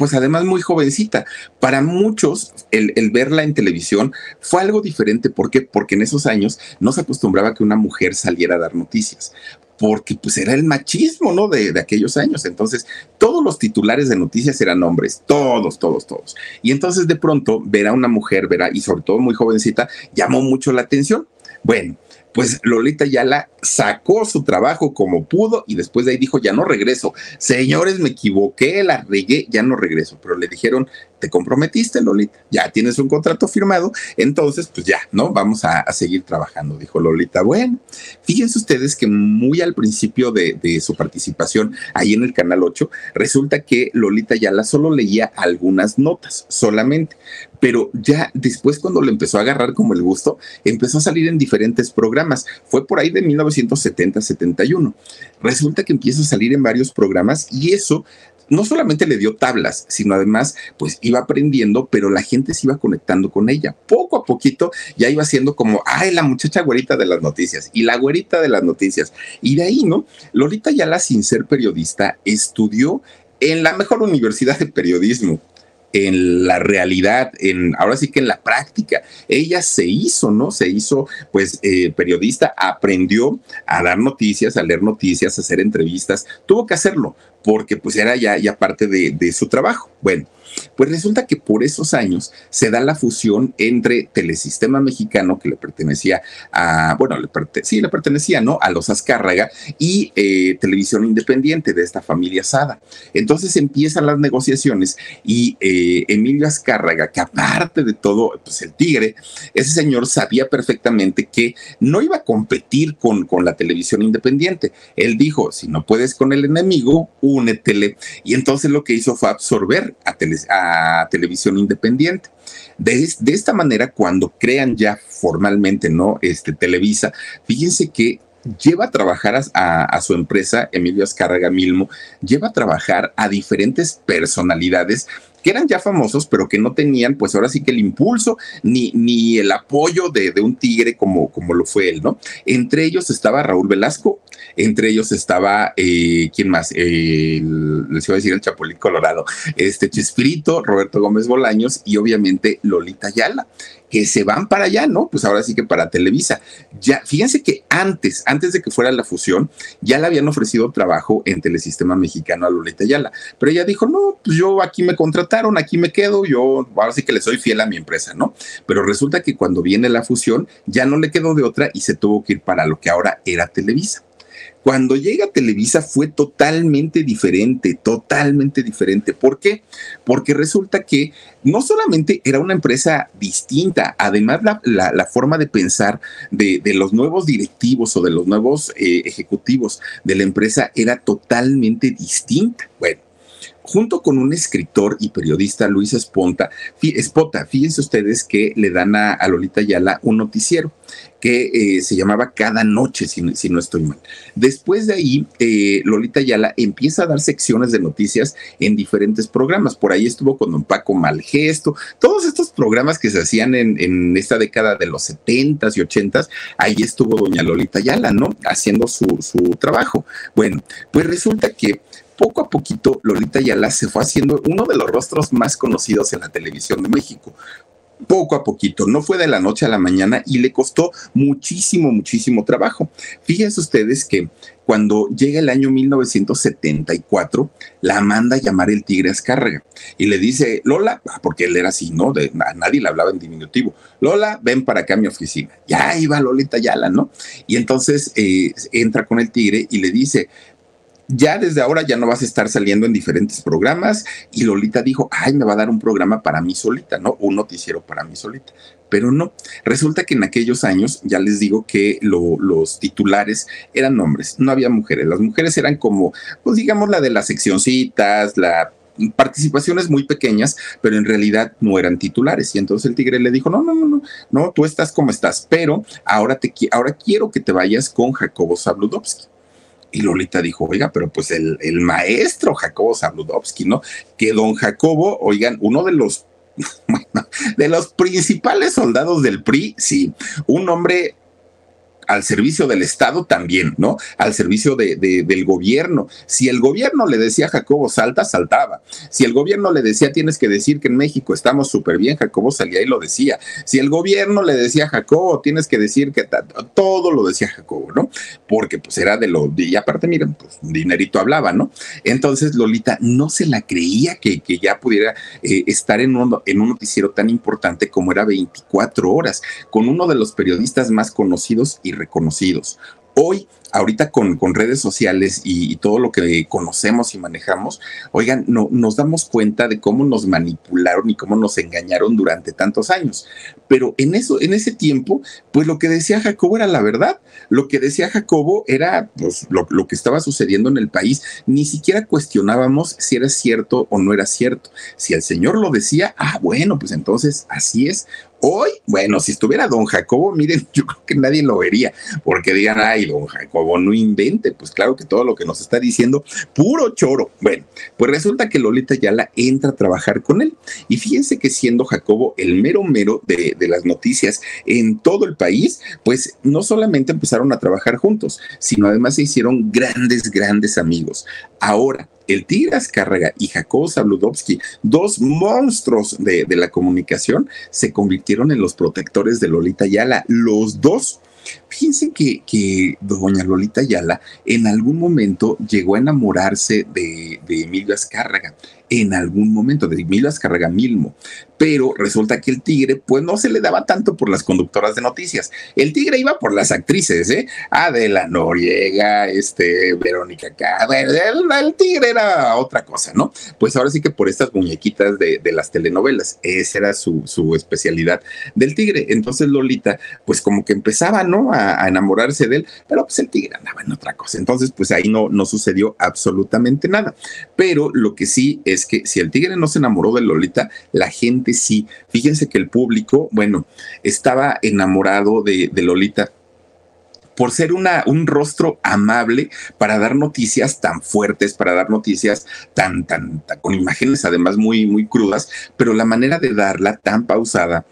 pues además muy jovencita. Para muchos, el, el verla en televisión fue algo diferente. ¿Por qué? Porque en esos años no se acostumbraba que una mujer saliera a dar noticias, porque pues era el machismo, ¿no? De, de aquellos años. Entonces, todos los titulares de noticias eran hombres, todos, todos, todos. Y entonces de pronto ver a una mujer, ver a, y sobre todo muy jovencita, llamó mucho la atención. Bueno, pues Lolita Ayala sacó su trabajo como pudo y después de ahí dijo, ya no regreso. Señores, me equivoqué, la regué, ya no regreso. Pero le dijeron, te comprometiste, Lolita, ya tienes un contrato firmado, entonces pues ya, ¿no? Vamos a, a seguir trabajando, dijo Lolita. Bueno, fíjense ustedes que muy al principio de, de su participación ahí en el Canal ocho, resulta que Lolita Ayala solo leía algunas notas, solamente. Pero ya después, cuando le empezó a agarrar como el gusto, empezó a salir en diferentes programas. Fue por ahí de mil novecientos setenta, setenta y uno. Resulta que empieza a salir en varios programas y eso no solamente le dio tablas, sino además, pues iba aprendiendo, pero la gente se iba conectando con ella. Poco a poquito ya iba siendo como, ay, la muchacha güerita de las noticias y la güerita de las noticias. Y de ahí, ¿no? Lolita Ayala, sin ser periodista, estudió en la mejor universidad de periodismo, en la realidad, en ahora sí que en la práctica. Ella se hizo, ¿no? Se hizo, pues, eh, periodista, aprendió a dar noticias, a leer noticias, a hacer entrevistas. Tuvo que hacerlo porque, pues, era ya, ya parte de, de su trabajo. Bueno, pues resulta que por esos años se da la fusión entre Telesistema Mexicano, que le pertenecía a, bueno, le pertenecía, sí, le pertenecía, ¿no? A los Azcárraga, y eh, Televisión Independiente de esta familia Sada. Entonces empiezan las negociaciones y eh, Emilio Azcárraga, que aparte de todo, pues el tigre, ese señor sabía perfectamente que no iba a competir con, con la televisión independiente. Él dijo, si no puedes con el enemigo, únetele. Y entonces lo que hizo fue absorber a Televisión a televisión independiente. De, de esta manera, cuando crean ya formalmente, ¿no? Este, Televisa, fíjense que lleva a trabajar a, a, a su empresa, Emilio Azcárraga Milmo, lleva a trabajar a diferentes personalidades que eran ya famosos, pero que no tenían, pues ahora sí que el impulso ni, ni el apoyo de, de un tigre como, como lo fue él, ¿no? Entre ellos estaba Raúl Velasco, entre ellos estaba, eh, ¿quién más? Eh, el, les iba a decir el Chapulín Colorado, este Chespirito, Roberto Gómez Bolaños y obviamente Lolita Ayala, que se van para allá, ¿no? Pues ahora sí que para Televisa. Ya, fíjense que antes, antes de que fuera la fusión, ya le habían ofrecido trabajo en Telesistema Mexicano a Lolita Ayala, pero ella dijo, no, pues yo aquí me contrataron, aquí me quedo, yo ahora sí que le soy fiel a mi empresa, ¿no? Pero resulta que cuando viene la fusión, ya no le quedó de otra y se tuvo que ir para lo que ahora era Televisa. Cuando llega a Televisa fue totalmente diferente, totalmente diferente. ¿Por qué? Porque resulta que no solamente era una empresa distinta, además la, la, la forma de pensar de, de los nuevos directivos o de los nuevos eh, ejecutivos de la empresa era totalmente distinta. Bueno, junto con un escritor y periodista, Luis Esponta, fí, Espota, fíjense ustedes que le dan a, a Lolita Ayala un noticiero que eh, se llamaba Cada Noche, si, si no estoy mal. Después de ahí, eh, Lolita Ayala empieza a dar secciones de noticias en diferentes programas. Por ahí estuvo con don Paco Malgesto, todos estos programas que se hacían en, en esta década de los setentas y ochentas, ahí estuvo doña Lolita Ayala, ¿no? Haciendo su, su trabajo. Bueno, pues resulta que poco a poquito Lolita Ayala se fue haciendo uno de los rostros más conocidos en la televisión de México. Poco a poquito, no fue de la noche a la mañana y le costó muchísimo, muchísimo trabajo. Fíjense ustedes que cuando llega el año mil novecientos setenta y cuatro, la manda a llamar el tigre Azcárraga y le dice, Lola, porque él era así, ¿no? De, a nadie le hablaba en diminutivo. Lola, ven para acá a mi oficina. Ya iba Lolita Ayala, ¿no? Y entonces eh, entra con el tigre y le dice, ya desde ahora ya no vas a estar saliendo en diferentes programas. Y Lolita dijo, ay, me va a dar un programa para mí solita, ¿no? Un noticiero para mí solita. Pero no, resulta que en aquellos años, ya les digo que lo, los titulares eran hombres, no había mujeres. Las mujeres eran como, pues digamos, la de las seccioncitas, la participaciones muy pequeñas, pero en realidad no eran titulares. Y entonces el tigre le dijo, no, no, no, no, no, tú estás como estás, pero ahora, te, ahora quiero que te vayas con Jacobo Zabludovsky. Y Lolita dijo, oiga, pero pues el, el maestro Jacobo Zabludovsky, ¿no? Que don Jacobo, oigan, uno de los, bueno, de los principales soldados del P R I, sí, un hombre al servicio del Estado también, ¿no? Al servicio de, de, del gobierno. Si el gobierno le decía a Jacobo salta, saltaba. Si el gobierno le decía tienes que decir que en México estamos súper bien, Jacobo salía y lo decía. Si el gobierno le decía a Jacobo tienes que decir que todo lo decía Jacobo, ¿no? Porque pues era de lo, y aparte miren, pues dinerito hablaba, ¿no? Entonces Lolita no se la creía que, que ya pudiera eh, estar en un, en un noticiero tan importante como era veinticuatro horas, con uno de los periodistas más conocidos y reconocidos. Hoy, ahorita con, con redes sociales y, y todo lo que conocemos y manejamos, oigan, no, nos damos cuenta de cómo nos manipularon y cómo nos engañaron durante tantos años. Pero en eso, en ese tiempo, pues lo que decía Jacobo era la verdad. Lo que decía Jacobo era pues, lo, lo que estaba sucediendo en el país. Ni siquiera cuestionábamos si era cierto o no era cierto. Si el señor lo decía, ah, bueno, pues entonces así es. Hoy, bueno, si estuviera don Jacobo, miren, yo creo que nadie lo vería, porque digan, ay, don Jacobo, no invente. Pues claro que todo lo que nos está diciendo, puro choro. Bueno, pues resulta que Lolita Ayala entra a trabajar con él. Y fíjense que siendo Jacobo el mero mero de, de las noticias en todo el país, pues no solamente empezaron a trabajar juntos, sino además se hicieron grandes, grandes amigos. Ahora, el Tigre Azcárraga y Jacobo Zabludovsky, dos monstruos de, de la comunicación, se convirtieron en los protectores de Lolita Ayala, los dos. Fíjense que, que doña Lolita Ayala en algún momento llegó a enamorarse de, de Emilio Azcárraga, en algún momento, de Emilio Azcárraga Milmo, pero resulta que el Tigre pues no se le daba tanto por las conductoras de noticias. El Tigre iba por las actrices, ¿eh? Adela Noriega, este, Verónica Castro, bueno, el, el Tigre era otra cosa, ¿no? Pues ahora sí que por estas muñequitas de, de las telenovelas, esa era su, su especialidad del Tigre. Entonces Lolita pues como que empezaba, ¿no? A, a enamorarse de él, pero pues el Tigre andaba en otra cosa. Entonces pues ahí no, no sucedió absolutamente nada. Pero lo que sí es que si el Tigre no se enamoró de Lolita, la gente sí. Fíjense que el público, bueno, estaba enamorado de, de Lolita por ser una, un rostro amable para dar noticias tan fuertes, para dar noticias tan, tan, tan con imágenes además muy, muy crudas, pero la manera de darla tan pausada,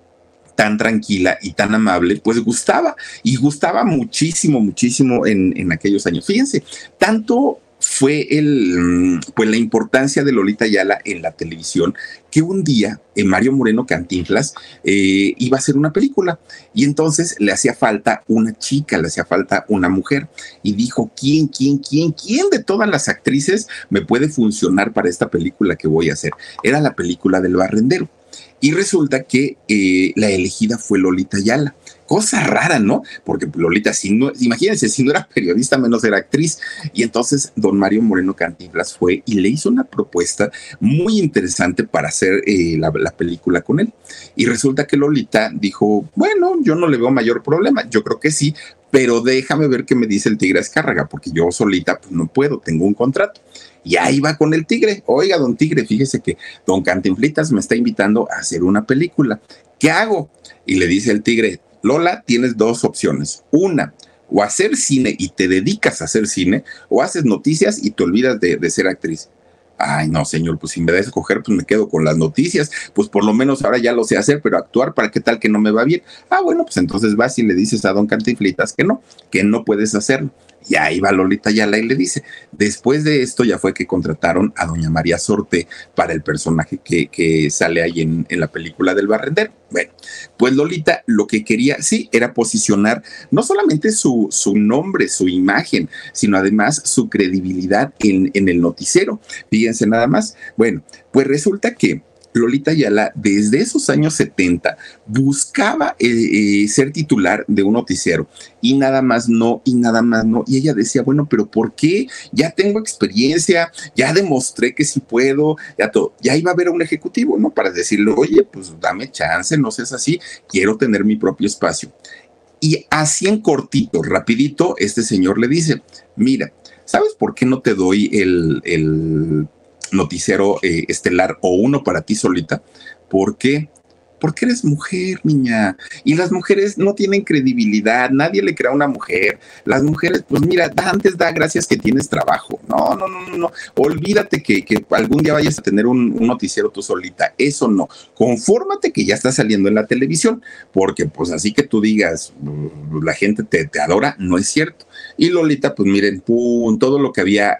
tan tranquila y tan amable, pues gustaba, y gustaba muchísimo, muchísimo en, en aquellos años. Fíjense, tanto fue el, pues la importancia de Lolita Ayala en la televisión, que un día eh, Mario Moreno Cantinflas eh, iba a hacer una película y entonces le hacía falta una chica, le hacía falta una mujer y dijo, ¿quién, quién, quién, quién de todas las actrices me puede funcionar para esta película que voy a hacer? Era la película del Barrendero. Y resulta que eh, la elegida fue Lolita Ayala. Cosa rara, ¿no? Porque Lolita, si no, imagínense, si no era periodista, menos era actriz. Y entonces don Mario Moreno Cantinflas fue y le hizo una propuesta muy interesante para hacer eh, la, la película con él. Y resulta que Lolita dijo, bueno, yo no le veo mayor problema, yo creo que sí, pero déjame ver qué me dice el Tigre Azcárraga, porque yo solita pues, no puedo, tengo un contrato. Y ahí va con el Tigre. Oiga, don Tigre, fíjese que don Cantinflitas me está invitando a hacer una película. ¿Qué hago? Y le dice el Tigre, Lola, tienes dos opciones. Una, o hacer cine y te dedicas a hacer cine, o haces noticias y te olvidas de, de ser actriz. Ay, no, señor, pues si me da a escoger, pues me quedo con las noticias. Pues por lo menos ahora ya lo sé hacer, pero actuar, ¿para qué tal que no me va bien? Ah, bueno, pues entonces vas y le dices a don Cantinflitas que no, que no puedes hacerlo. Y ahí va Lolita Ayala y le dice, después de esto ya fue que contrataron a doña María Sorté para el personaje que, que sale ahí en, en la película del Barrendero. Bueno, pues Lolita lo que quería, sí, era posicionar no solamente su, su nombre, su imagen, sino además su credibilidad en, en el noticiero. Fíjense nada más. Bueno, pues resulta que Lolita Ayala desde esos años setenta buscaba eh, eh, ser titular de un noticiero y nada más no, y nada más no. Y ella decía, bueno, pero ¿por qué? Ya tengo experiencia, ya demostré que sí puedo, ya todo. Ya iba a haber un ejecutivo, ¿no? Para decirle, oye, pues dame chance, no seas así, quiero tener mi propio espacio. Y así en cortito, rapidito, este señor le dice, mira, ¿sabes por qué no te doy el... el noticiero eh, estelar o uno para ti solita? ¿Por qué? porque eres mujer, niña. Y las mujeres no tienen credibilidad, nadie le crea a una mujer. Las mujeres, pues mira, da, antes da gracias que tienes trabajo. No, no, no, no, no. Olvídate que, que algún día vayas a tener un, un noticiero tú solita. Eso no. Confórmate que ya estás saliendo en la televisión, porque pues así que tú digas, la gente te, te adora, no es cierto. Y Lolita, pues miren, pum, todo lo que había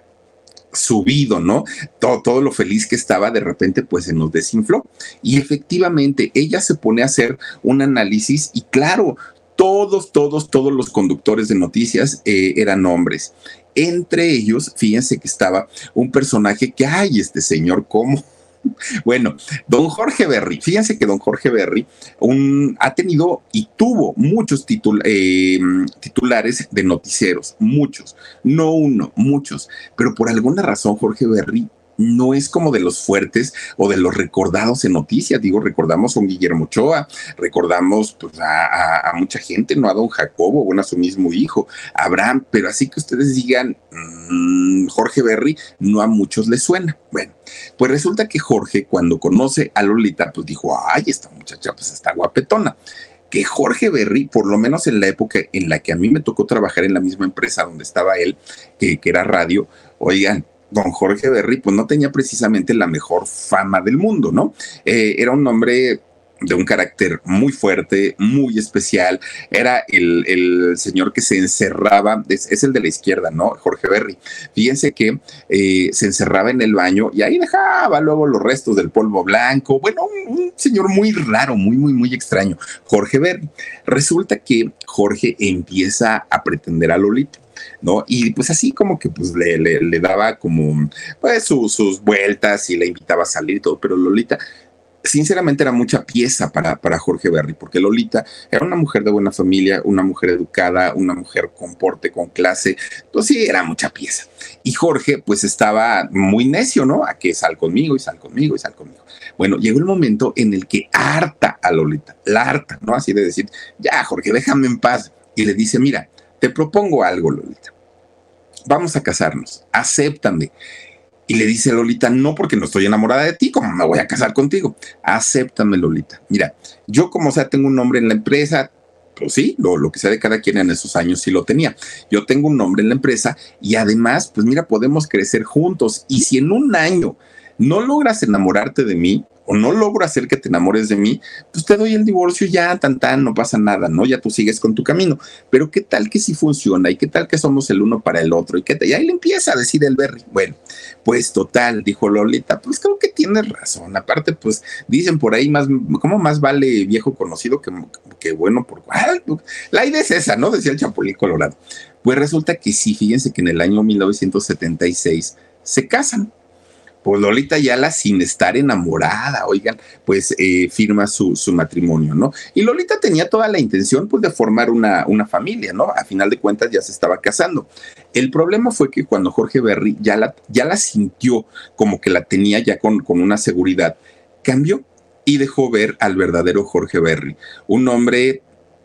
subido, ¿no? Todo, todo lo feliz que estaba, de repente, pues se nos desinfló. Y efectivamente, ella se pone a hacer un análisis y claro, todos, todos, todos los conductores de noticias eh, eran hombres. Entre ellos, fíjense que estaba un personaje que, ay, este señor, ¿cómo? Bueno, don Jorge Berry, fíjense que don Jorge Berry un, ha tenido y tuvo muchos titul, eh, titulares de noticieros, muchos, no uno, muchos, pero por alguna razón Jorge Berry no es como de los fuertes o de los recordados en noticias. Digo, recordamos a un Guillermo Ochoa, recordamos pues, a, a, a mucha gente, no a don Jacobo, bueno, a su mismo hijo, a Abraham, pero así que ustedes digan, mmm, Jorge Berry, no a muchos les suena. Bueno, pues resulta que Jorge, cuando conoce a Lolita, pues dijo, ay, esta muchacha pues está guapetona. Que Jorge Berry, por lo menos en la época en la que a mí me tocó trabajar en la misma empresa donde estaba él, que, que era radio, oigan, don Jorge Berry, pues no tenía precisamente la mejor fama del mundo, ¿no? Eh, era un hombre de un carácter muy fuerte, muy especial. Era el, el señor que se encerraba, es, es el de la izquierda, ¿no? Jorge Berry. Fíjense que eh, se encerraba en el baño y ahí dejaba luego los restos del polvo blanco. Bueno, un, un señor muy raro, muy, muy, muy extraño. Jorge Berry. Resulta que Jorge empieza a pretender a Lolita, ¿no? Y pues así como que pues le, le, le daba como pues su, sus vueltas y le invitaba a salir y todo, pero Lolita sinceramente era mucha pieza para, para Jorge Berry, porque Lolita era una mujer de buena familia, una mujer educada, una mujer con porte, con clase, entonces sí, era mucha pieza. Y Jorge pues estaba muy necio, ¿no? A que sal conmigo y sal conmigo y sal conmigo. Bueno, llegó el momento en el que harta a Lolita, la harta, ¿no? Así de decir, ya Jorge, déjame en paz. Y le dice, mira, te propongo algo, Lolita. Vamos a casarnos, acéptame. Y le dice Lolita, no, porque no estoy enamorada de ti, ¿cómo me voy a casar contigo? Acéptame, Lolita. Mira, yo como sea tengo un nombre en la empresa, pues sí, lo, lo que sea de cada quien en esos años sí lo tenía. Yo tengo un nombre en la empresa y además, pues mira, podemos crecer juntos. Y si en un año no logras enamorarte de mí, o no logro hacer que te enamores de mí, pues te doy el divorcio ya, tan tan, no pasa nada, ¿no? Ya tú sigues con tu camino. Pero ¿qué tal que sí funciona? ¿Y qué tal que somos el uno para el otro? ¿Y, qué tal? Y ahí le empieza a decir el Berry. Bueno, pues total, dijo Lolita, pues creo que tienes razón. Aparte, pues dicen por ahí, más, ¿cómo más vale viejo conocido que, que bueno por cuál? La idea es esa, ¿no? Decía el Chapulín Colorado. Pues resulta que sí, fíjense que en el año mil novecientos setenta y seis se casan. Pues Lolita Ayala, sin estar enamorada, oigan, pues eh, firma su, su matrimonio, ¿no? Y Lolita tenía toda la intención, pues, de formar una, una familia, ¿no? A final de cuentas ya se estaba casando. El problema fue que cuando Jorge Berry ya la, ya la sintió como que la tenía ya con, con una seguridad, cambió y dejó ver al verdadero Jorge Berry, un hombre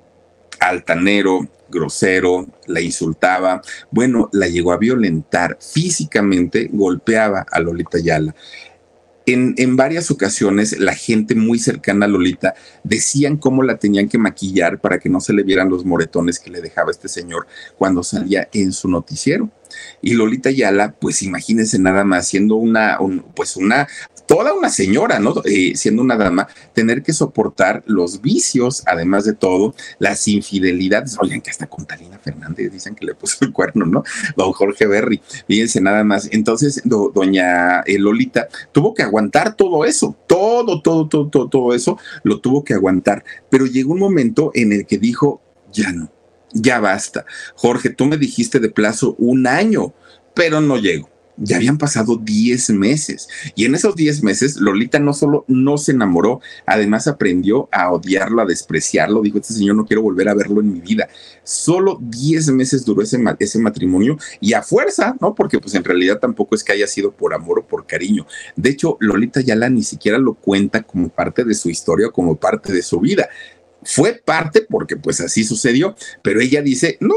altanero, grosero, la insultaba, bueno, la llegó a violentar físicamente, golpeaba a Lolita Ayala. En, en varias ocasiones la gente muy cercana a Lolita decían cómo la tenían que maquillar para que no se le vieran los moretones que le dejaba este señor cuando salía en su noticiero. Y Lolita Ayala, pues imagínense nada más, siendo una, un, pues una, toda una señora, ¿no? Eh, siendo una dama, tener que soportar los vicios, además de todo, las infidelidades. Oigan, que hasta con Talina Fernández dicen que le puso el cuerno, ¿no? Don Jorge Berry, fíjense nada más. Entonces, do, doña eh, Lolita tuvo que aguantar todo eso, todo, todo, todo, todo, todo eso lo tuvo que aguantar. Pero llegó un momento en el que dijo, ya no. Ya basta. Jorge, tú me dijiste de plazo un año, pero no llego. Ya habían pasado diez meses. Y en esos diez meses, Lolita no solo no se enamoró, además aprendió a odiarlo, a despreciarlo. Dijo, este señor no quiero volver a verlo en mi vida. Solo diez meses duró ese, ese matrimonio y a fuerza, ¿no? Porque pues en realidad tampoco es que haya sido por amor o por cariño. De hecho, Lolita Ayala ni siquiera lo cuenta como parte de su historia o como parte de su vida. Fue parte porque pues así sucedió, pero ella dice, no, no,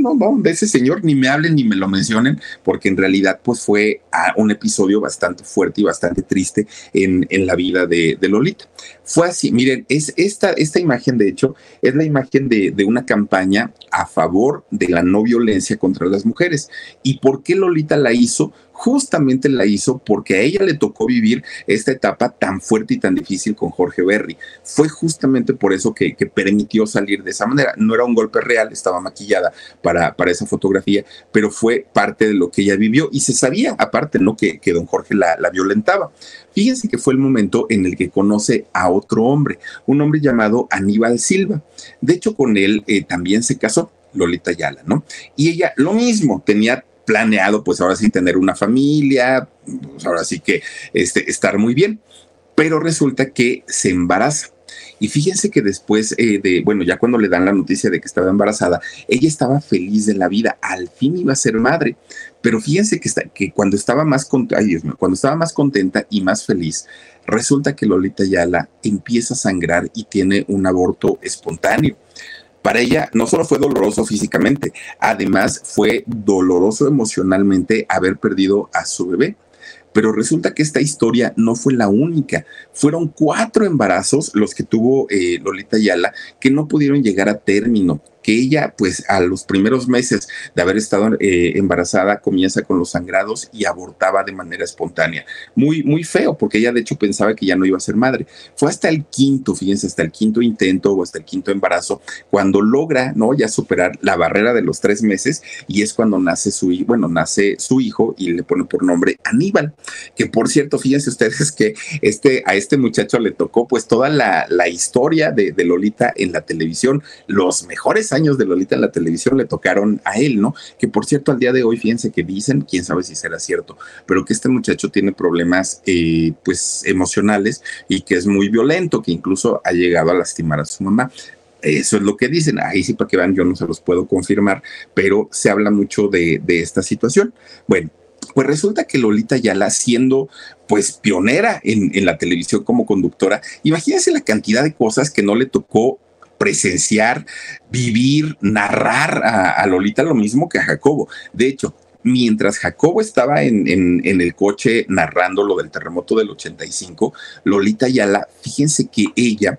no, no, de ese señor ni me hablen ni me lo mencionen, porque en realidad pues fue a un episodio bastante fuerte y bastante triste en, en la vida de, de Lolita. Fue así, miren, es esta, esta imagen de hecho es la imagen de, de una campaña a favor de la no violencia contra las mujeres. ¿Y por qué Lolita la hizo? Justamente la hizo porque a ella le tocó vivir esta etapa tan fuerte y tan difícil con Jorge Berry. Fue justamente por eso que, que permitió salir de esa manera. No era un golpe real, estaba maquillada para, para esa fotografía, pero fue parte de lo que ella vivió y se sabía, aparte, ¿no? que, que don Jorge la, la violentaba. Fíjense que fue el momento en el que conoce a otro hombre, un hombre llamado Aníbal Silva. De hecho, con él eh, también se casó Lolita Ayala, ¿no? Y ella lo mismo, tenía planeado, pues ahora sí tener una familia, pues ahora sí que este, estar muy bien, pero resulta que se embaraza. Y fíjense que después eh, de, bueno, ya cuando le dan la noticia de que estaba embarazada, ella estaba feliz de la vida, al fin iba a ser madre. Pero fíjense que, está, que cuando, estaba más con, ay Dios mío, cuando estaba más contenta y más feliz, resulta que Lolita Ayala empieza a sangrar y tiene un aborto espontáneo. Para ella no solo fue doloroso físicamente, además fue doloroso emocionalmente haber perdido a su bebé. Pero resulta que esta historia no fue la única. Fueron cuatro embarazos los que tuvo eh, Lolita Ayala que no pudieron llegar a término. Que ella, pues a los primeros meses de haber estado eh, embarazada, comienza con los sangrados y abortaba de manera espontánea. Muy, muy feo, porque ella de hecho pensaba que ya no iba a ser madre. Fue hasta el quinto, fíjense, hasta el quinto intento o hasta el quinto embarazo, cuando logra, ¿no? Ya superar la barrera de los tres meses y es cuando nace su, bueno, nace su hijo y le pone por nombre Aníbal. Que por cierto, fíjense ustedes que este, a este muchacho le tocó pues toda la, la historia de, de Lolita en la televisión, los mejores años de Lolita en la televisión le tocaron a él, ¿no? Que por cierto, al día de hoy, fíjense que dicen, quién sabe si será cierto, pero que este muchacho tiene problemas, eh, pues, emocionales y que es muy violento, que incluso ha llegado a lastimar a su mamá. Eso es lo que dicen. Ahí sí, para que vean, yo no se los puedo confirmar, pero se habla mucho de, de esta situación. Bueno, pues resulta que Lolita Ayala, siendo pues pionera en, en la televisión como conductora, imagínense la cantidad de cosas que no le tocó presenciar, vivir, narrar a, a Lolita, lo mismo que a Jacobo. De hecho, mientras Jacobo estaba en, en, en el coche narrando lo del terremoto del ochenta y cinco, Lolita Ayala, fíjense que ella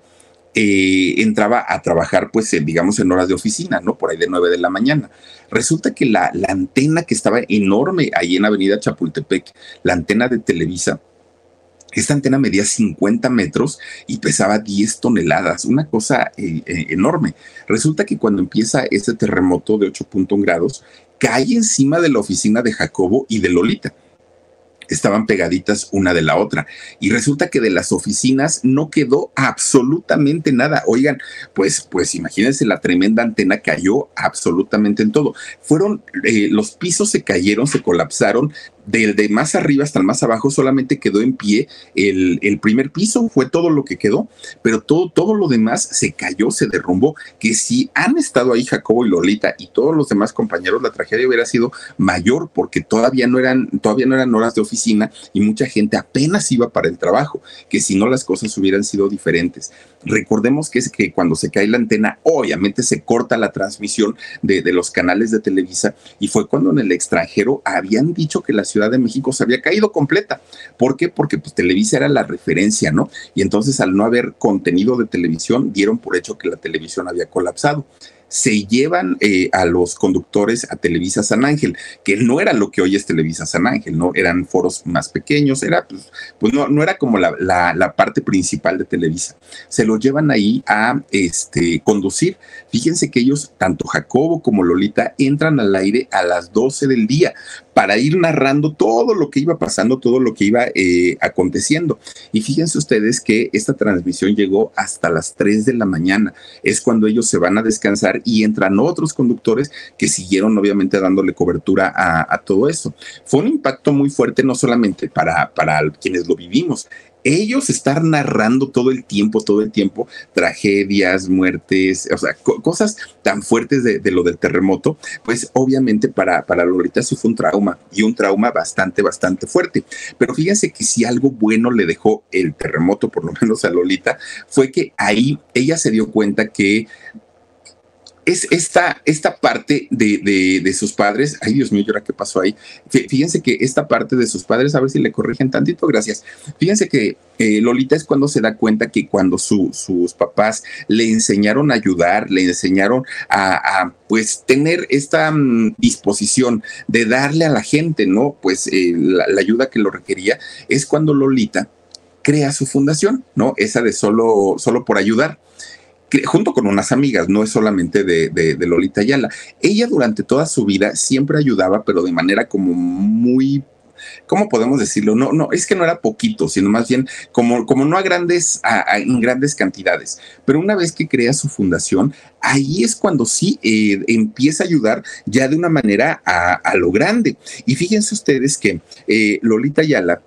eh, entraba a trabajar, pues, eh, digamos, en horas de oficina, ¿no? Por ahí de nueve de la mañana. Resulta que la, la antena que estaba enorme ahí en Avenida Chapultepec, la antena de Televisa, esta antena medía cincuenta metros y pesaba diez toneladas, una cosa eh, eh, enorme. Resulta que cuando empieza este terremoto de ocho punto uno grados, cae encima de la oficina de Jacobo y de Lolita. Estaban pegaditas una de la otra. Y resulta que de las oficinas no quedó absolutamente nada. Oigan, pues, pues imagínense, la tremenda antena cayó absolutamente en todo. Fueron, eh, los pisos se cayeron, se colapsaron. Del de más arriba hasta el más abajo solamente quedó en pie el, el primer piso, fue todo lo que quedó, pero todo, todo lo demás se cayó, se derrumbó, que si han estado ahí Jacobo y Lolita y todos los demás compañeros, la tragedia hubiera sido mayor porque todavía no eran, todavía no eran horas de oficina y mucha gente apenas iba para el trabajo, que si no las cosas hubieran sido diferentes. Recordemos que es que cuando se cae la antena, obviamente se corta la transmisión de, de los canales de Televisa y fue cuando en el extranjero habían dicho que la Ciudad de México se había caído completa. ¿Por qué? Porque pues Televisa era la referencia, ¿no? Y entonces al no haber contenido de televisión, dieron por hecho que la televisión había colapsado. Se llevan eh, a los conductores a Televisa San Ángel, que no era lo que hoy es Televisa San Ángel, ¿no? Eran foros más pequeños, era, pues, pues no, no era como la, la, la parte principal de Televisa. Se los llevan ahí a este, conducir. Fíjense que ellos, tanto Jacobo como Lolita, entran al aire a las doce del día para ir narrando todo lo que iba pasando, todo lo que iba eh, aconteciendo. Y fíjense ustedes que esta transmisión llegó hasta las tres de la mañana. Es cuando ellos se van a descansar y entran otros conductores que siguieron obviamente dándole cobertura a, a todo eso. Fue un impacto muy fuerte, no solamente para, para quienes lo vivimos, ellos estar narrando todo el tiempo, todo el tiempo, tragedias, muertes, o sea, co- cosas tan fuertes de, de lo del terremoto, pues obviamente para, para Lolita sí fue un trauma y un trauma bastante, bastante fuerte. Pero fíjense que si algo bueno le dejó el terremoto, por lo menos a Lolita, fue que ahí ella se dio cuenta que es esta, esta parte de, de, de sus padres. Ay, Dios mío, ¿y ahora qué pasó ahí? Fíjense que esta parte de sus padres, a ver si le corrigen tantito, gracias. Fíjense que eh, Lolita es cuando se da cuenta que cuando su, sus papás le enseñaron a ayudar, le enseñaron a, a pues tener esta um, disposición de darle a la gente, ¿no? Pues eh, la, la ayuda que lo requería, es cuando Lolita crea su fundación, ¿no? Esa de solo, solo por ayudar, junto con unas amigas, no es solamente de, de, de Lolita Ayala. Ella durante toda su vida siempre ayudaba, pero de manera como muy, ¿cómo podemos decirlo? No, no, es que no era poquito, sino más bien como, como no a grandes, a, a, en grandes cantidades. Pero una vez que crea su fundación, ahí es cuando sí eh, empieza a ayudar ya de una manera a, a lo grande. Y fíjense ustedes que eh, Lolita Ayala,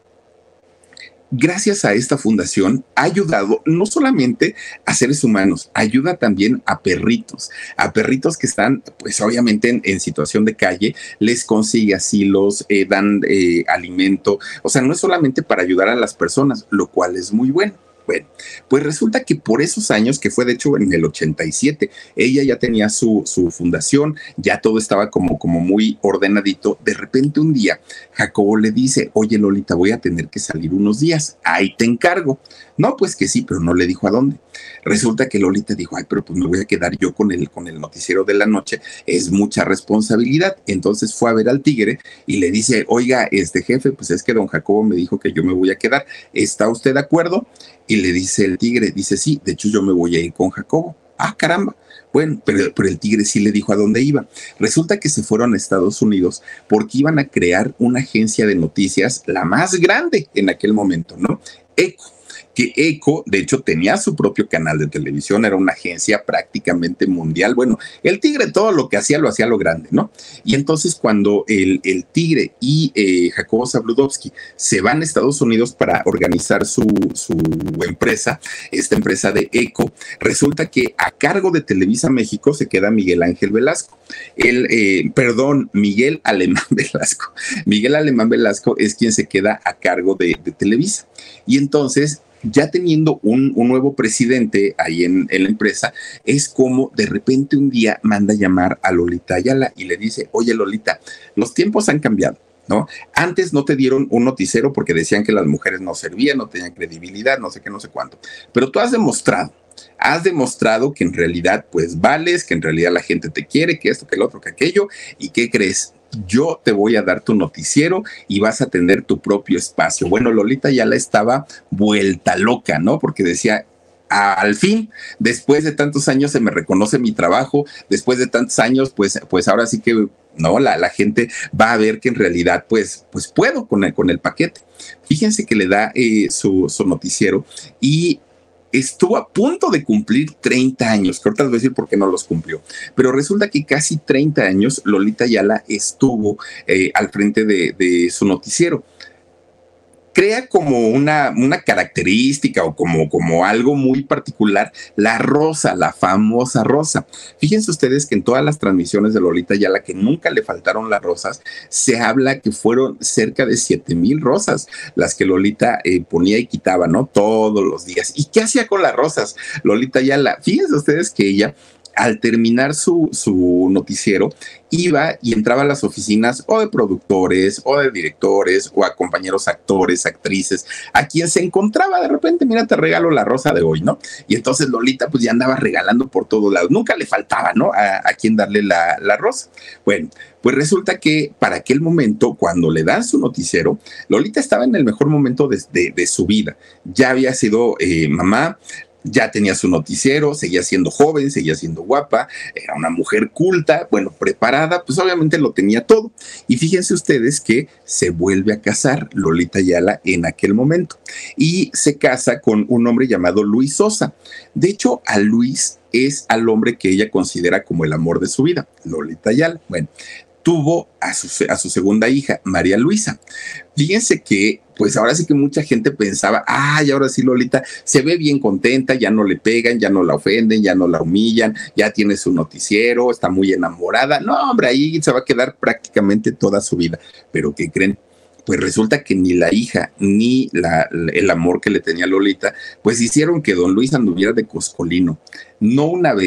gracias a esta fundación, ha ayudado no solamente a seres humanos, ayuda también a perritos, a perritos que están, pues obviamente en, en situación de calle, les consigue asilos, eh, dan eh, alimento, o sea, no es solamente para ayudar a las personas, lo cual es muy bueno. Bueno, pues resulta que por esos años, que fue de hecho en el ochenta y siete, ella ya tenía su, su fundación, ya todo estaba como, como muy ordenadito. De repente un día, Jacobo le dice, oye Lolita, voy a tener que salir unos días, ahí te encargo. No, pues que sí, pero no le dijo a dónde. Resulta que Lolita dijo, ay, pero pues me voy a quedar yo con el, con el noticiero de la noche, es mucha responsabilidad. Entonces fue a ver al tigre y le dice, oiga, este jefe, pues es que don Jacobo me dijo que yo me voy a quedar, ¿está usted de acuerdo? Y le dice el tigre, dice, sí, de hecho yo me voy a ir con Jacobo. Ah, caramba. Bueno, pero, pero el tigre sí le dijo a dónde iba. Resulta que se fueron a Estados Unidos porque iban a crear una agencia de noticias, la más grande en aquel momento, ¿no? Eco. Que Eco, de hecho, tenía su propio canal de televisión, era una agencia prácticamente mundial. Bueno, el tigre todo lo que hacía lo hacía a lo grande, ¿no? Y entonces cuando el, el tigre y eh, Jacobo Zabludovsky se van a Estados Unidos para organizar su, su empresa, esta empresa de Eco, resulta que a cargo de Televisa México se queda Miguel Ángel Velasco. El, eh, perdón, Miguel Alemán Velasco. Miguel Alemán Velasco es quien se queda a cargo de, de Televisa. Y entonces, ya teniendo un, un nuevo presidente ahí en, en la empresa, es como de repente un día manda llamar a Lolita Ayala y le dice, oye Lolita, los tiempos han cambiado, ¿no? Antes no te dieron un noticiero porque decían que las mujeres no servían, no tenían credibilidad, no sé qué, no sé cuánto, pero tú has demostrado, has demostrado que en realidad pues vales, que en realidad la gente te quiere, que esto, que el otro, que aquello, ¿y qué crees? Yo te voy a dar tu noticiero y vas a tener tu propio espacio. Bueno, Lolita ya la estaba vuelta loca, ¿no? Porque decía, al fin, después de tantos años se me reconoce mi trabajo, después de tantos años, pues, pues ahora sí que, no, la, la gente va a ver que en realidad, pues, pues puedo con el, con el paquete. Fíjense que le da eh, su, su noticiero y estuvo a punto de cumplir treinta años, que ahorita les voy a decir por qué no los cumplió, pero resulta que casi treinta años Lolita Ayala estuvo eh, al frente de, de su noticiero. Crea como una, una característica o como, como algo muy particular, la rosa, la famosa rosa. Fíjense ustedes que en todas las transmisiones de Lolita Ayala, que nunca le faltaron las rosas, se habla que fueron cerca de siete mil rosas las que Lolita eh, ponía y quitaba, ¿no? Todos los días. ¿Y qué hacía con las rosas Lolita Ayala? Fíjense ustedes que ella, al terminar su, su noticiero, iba y entraba a las oficinas o de productores o de directores o a compañeros actores, actrices, a quien se encontraba de repente, mira, te regalo la rosa de hoy, ¿no? Y entonces Lolita pues ya andaba regalando por todos lados, nunca le faltaba, ¿no? A, a quien darle la, la rosa. Bueno, pues resulta que para aquel momento, cuando le dan su noticiero, Lolita estaba en el mejor momento de, de, de su vida. Ya había sido eh, mamá, ya tenía su noticiero, seguía siendo joven, seguía siendo guapa, era una mujer culta, bueno, preparada, pues obviamente lo tenía todo. Y fíjense ustedes que se vuelve a casar Lolita Ayala en aquel momento y se casa con un hombre llamado Luis Sosa. De hecho, a Luis es al hombre que ella considera como el amor de su vida, Lolita Ayala. Bueno, tuvo a su, a su segunda hija, María Luisa. Fíjense que, pues ahora sí que mucha gente pensaba, ay, ahora sí Lolita se ve bien contenta, ya no le pegan, ya no la ofenden, ya no la humillan, ya tiene su noticiero, está muy enamorada. No, hombre, ahí se va a quedar prácticamente toda su vida. Pero ¿qué creen? Pues resulta que ni la hija ni la, el amor que le tenía Lolita, pues hicieron que don Luis anduviera de coscolino. No una vez,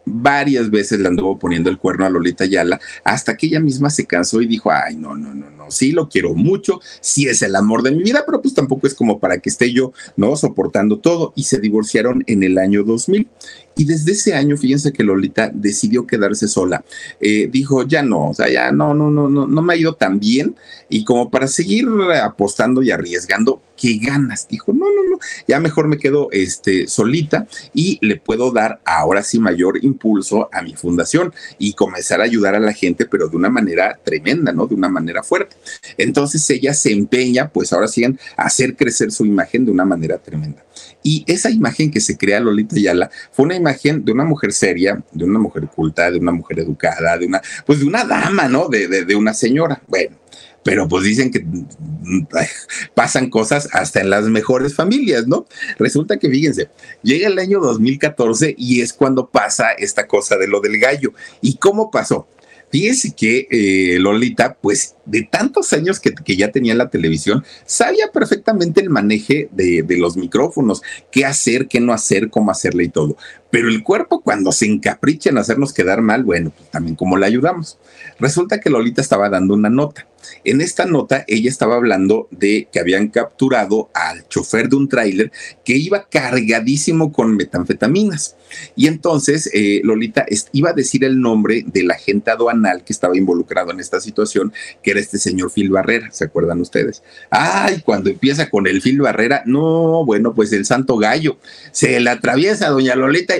varias veces le anduvo poniendo el cuerno a Lolita Ayala, hasta que ella misma se cansó y dijo, ay, no, no, no, no, sí lo quiero mucho, sí es el amor de mi vida, pero pues tampoco es como para que esté yo, ¿no? Soportando todo, y se divorciaron en el año dos mil. Y desde ese año, fíjense que Lolita decidió quedarse sola. Eh, dijo, ya no, o sea, ya no, no, no, no, no me ha ido tan bien. Y como para seguir apostando y arriesgando, qué ganas. Dijo, no, no, no, ya mejor me quedo este, solita y le puedo dar ahora sí mayor impulso a mi fundación y comenzar a ayudar a la gente, pero de una manera tremenda, ¿no? De una manera fuerte. Entonces ella se empeña, pues ahora siguen a hacer crecer su imagen de una manera tremenda. Y esa imagen que se crea Lolita Ayala fue una imagen de una mujer seria, de una mujer culta, de una mujer educada, de una, pues de una dama, ¿no? De, de, de una señora. Bueno, pero pues dicen que ay, pasan cosas hasta en las mejores familias, ¿no? Resulta que, fíjense, llega el año dos mil catorce y es cuando pasa esta cosa de lo del gallo. ¿Y cómo pasó? Fíjense que eh, Lolita, pues de tantos años que, que ya tenía en la televisión, sabía perfectamente el maneje de, de los micrófonos, qué hacer, qué no hacer, cómo hacerle y todo. Pero el cuerpo, cuando se encapricha en hacernos quedar mal, bueno, pues también cómo la ayudamos. Resulta que Lolita estaba dando una nota. En esta nota, ella estaba hablando de que habían capturado al chofer de un tráiler que iba cargadísimo con metanfetaminas. Y entonces eh, Lolita iba a decir el nombre del agente aduanal que estaba involucrado en esta situación, que era este señor Phil Barrera, ¿se acuerdan ustedes? Ay, cuando empieza con el Phil Barrera, no, bueno, pues el santo gallo, se le atraviesa a doña Lolita, y,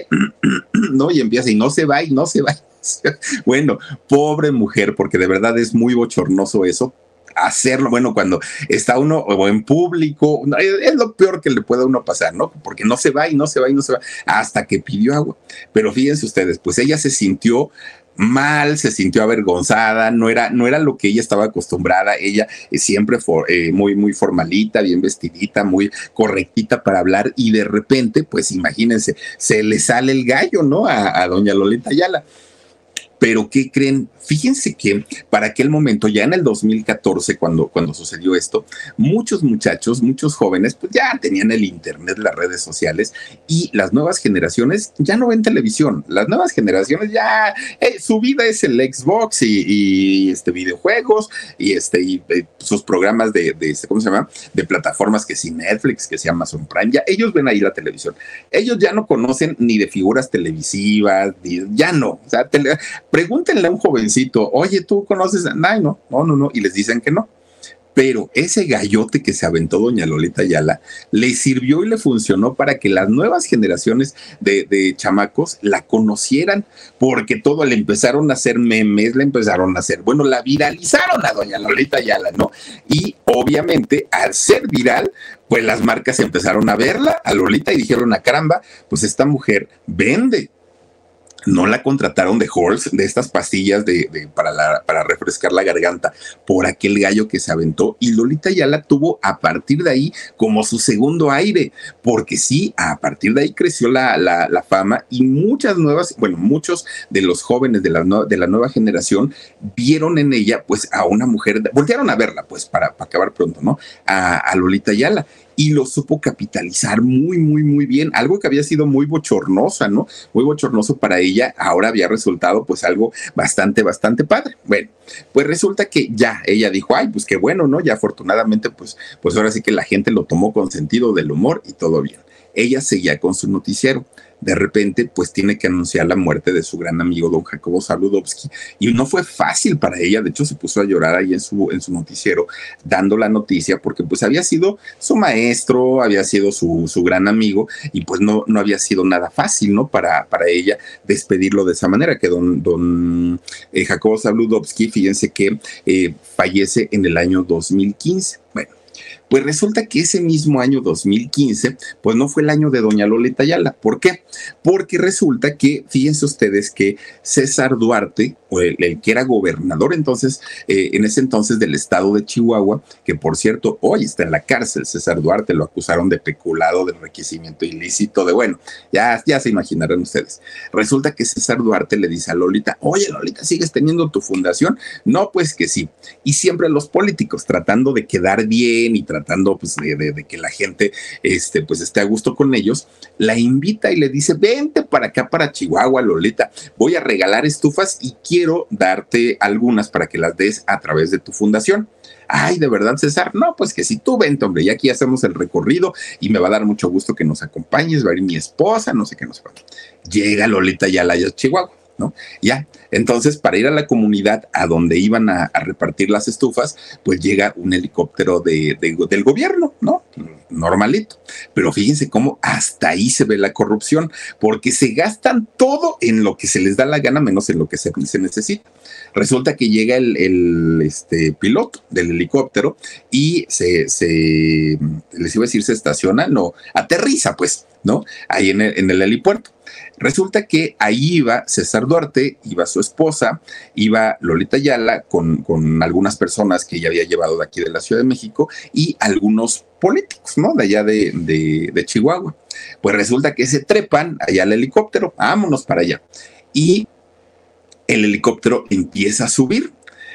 no, y empieza, y no se va, y no se va. Bueno, pobre mujer, porque de verdad es muy bochornoso eso. Hacerlo, bueno, cuando está uno o en público, es lo peor que le puede a uno pasar, ¿no? Porque no se va y no se va y no se va, hasta que pidió agua. Pero fíjense ustedes, pues ella se sintió mal, se sintió avergonzada, no era, no era lo que ella estaba acostumbrada, ella eh, siempre for, eh, muy, muy formalita, bien vestidita, muy correctita para hablar, y de repente, pues imagínense, se le sale el gallo, ¿no? A, a doña Lolita Ayala. Pero ¿qué creen? Fíjense que para aquel momento, ya en el dos mil catorce, cuando, cuando sucedió esto, muchos muchachos, muchos jóvenes, pues ya tenían el internet, las redes sociales, y las nuevas generaciones ya no ven televisión. Las nuevas generaciones ya, eh, su vida es el Xbox y, y este, videojuegos y, este, y eh, sus programas de, de, ¿cómo se llama? De plataformas que si Netflix, que si Amazon Prime, ya ellos ven ahí la televisión. Ellos ya no conocen ni de figuras televisivas, ni, ya no. O sea, tele, pregúntenle a un jovencito, oye, ¿tú conoces? Ay, no, no, no, no, y les dicen que no. Pero ese gallote que se aventó doña Lolita Ayala le sirvió y le funcionó para que las nuevas generaciones de, de chamacos la conocieran, porque todo le empezaron a hacer memes, le empezaron a hacer, bueno, la viralizaron a doña Lolita Ayala, ¿no? Y obviamente al ser viral, pues las marcas empezaron a verla, a Lolita, y dijeron, a caramba, pues esta mujer vende. No la contrataron de Halls, de estas pastillas de, de, para, la, para refrescar la garganta, por aquel gallo que se aventó. Y Lolita ya la tuvo a partir de ahí como su segundo aire, porque sí, a partir de ahí creció la, la, la fama, y muchas nuevas, bueno, muchos de los jóvenes de la, no, de la nueva generación vieron en ella pues a una mujer, voltearon a verla pues para, para acabar pronto, ¿no? A, a Lolita Ayala. Y lo supo capitalizar muy, muy, muy bien. Algo que había sido muy bochornosa, ¿no? Muy bochornoso para ella, ahora había resultado pues algo bastante, bastante padre. Bueno, pues resulta que ya ella dijo, ay, pues qué bueno, ¿no? Ya afortunadamente, pues, pues ahora sí que la gente lo tomó con sentido del humor y todo bien. Ella seguía con su noticiero. De repente, pues tiene que anunciar la muerte de su gran amigo don Jacobo Zabludovsky, y no fue fácil para ella. De hecho, se puso a llorar ahí en su, en su noticiero dando la noticia, porque pues había sido su maestro, había sido su, su gran amigo, y pues no, no había sido nada fácil, ¿no? Para, para ella despedirlo de esa manera, que don, don eh, Jacobo Zabludovsky, fíjense que eh, fallece en el año dos mil quince. Bueno, pues resulta que ese mismo año dos mil quince, pues no fue el año de doña Lolita Ayala. ¿Por qué? Porque resulta que, fíjense ustedes que César Duarte, o el, el que era gobernador entonces, eh, en ese entonces del estado de Chihuahua, que por cierto hoy está en la cárcel, César Duarte, lo acusaron de peculado, de enriquecimiento ilícito, de bueno, ya, ya se imaginarán ustedes. Resulta que César Duarte le dice a Lolita, oye Lolita, ¿sigues teniendo tu fundación? No, pues que sí. Y siempre los políticos tratando de quedar bien y tratando tratando pues de, de, de que la gente este, pues esté a gusto con ellos, la invita y le dice, vente para acá, para Chihuahua, Lolita, voy a regalar estufas y quiero darte algunas para que las des a través de tu fundación. Ay, ¿de verdad, César? No, pues que si tú vente, hombre, y aquí hacemos el recorrido y me va a dar mucho gusto que nos acompañes, va a ir mi esposa, no sé qué, no sé cuánto. Llega Lolita Ayala a Chihuahua, ¿no? Ya, entonces para ir a la comunidad a donde iban a, a repartir las estufas, pues llega un helicóptero de, de, del gobierno, ¿no? Normalito. Pero fíjense cómo hasta ahí se ve la corrupción, porque se gastan todo en lo que se les da la gana, menos en lo que se, se necesita. Resulta que llega el, el este, piloto del helicóptero y se, se, les iba a decir, se estaciona, no, aterriza, pues, ¿no? Ahí en el, en el helipuerto. Resulta que ahí iba César Duarte, iba su esposa, iba Lolita Ayala con, con algunas personas que ella había llevado de aquí de la Ciudad de México y algunos políticos, ¿no? De allá de, de, de Chihuahua. Pues resulta que se trepan allá al helicóptero, vámonos para allá. Y el helicóptero empieza a subir.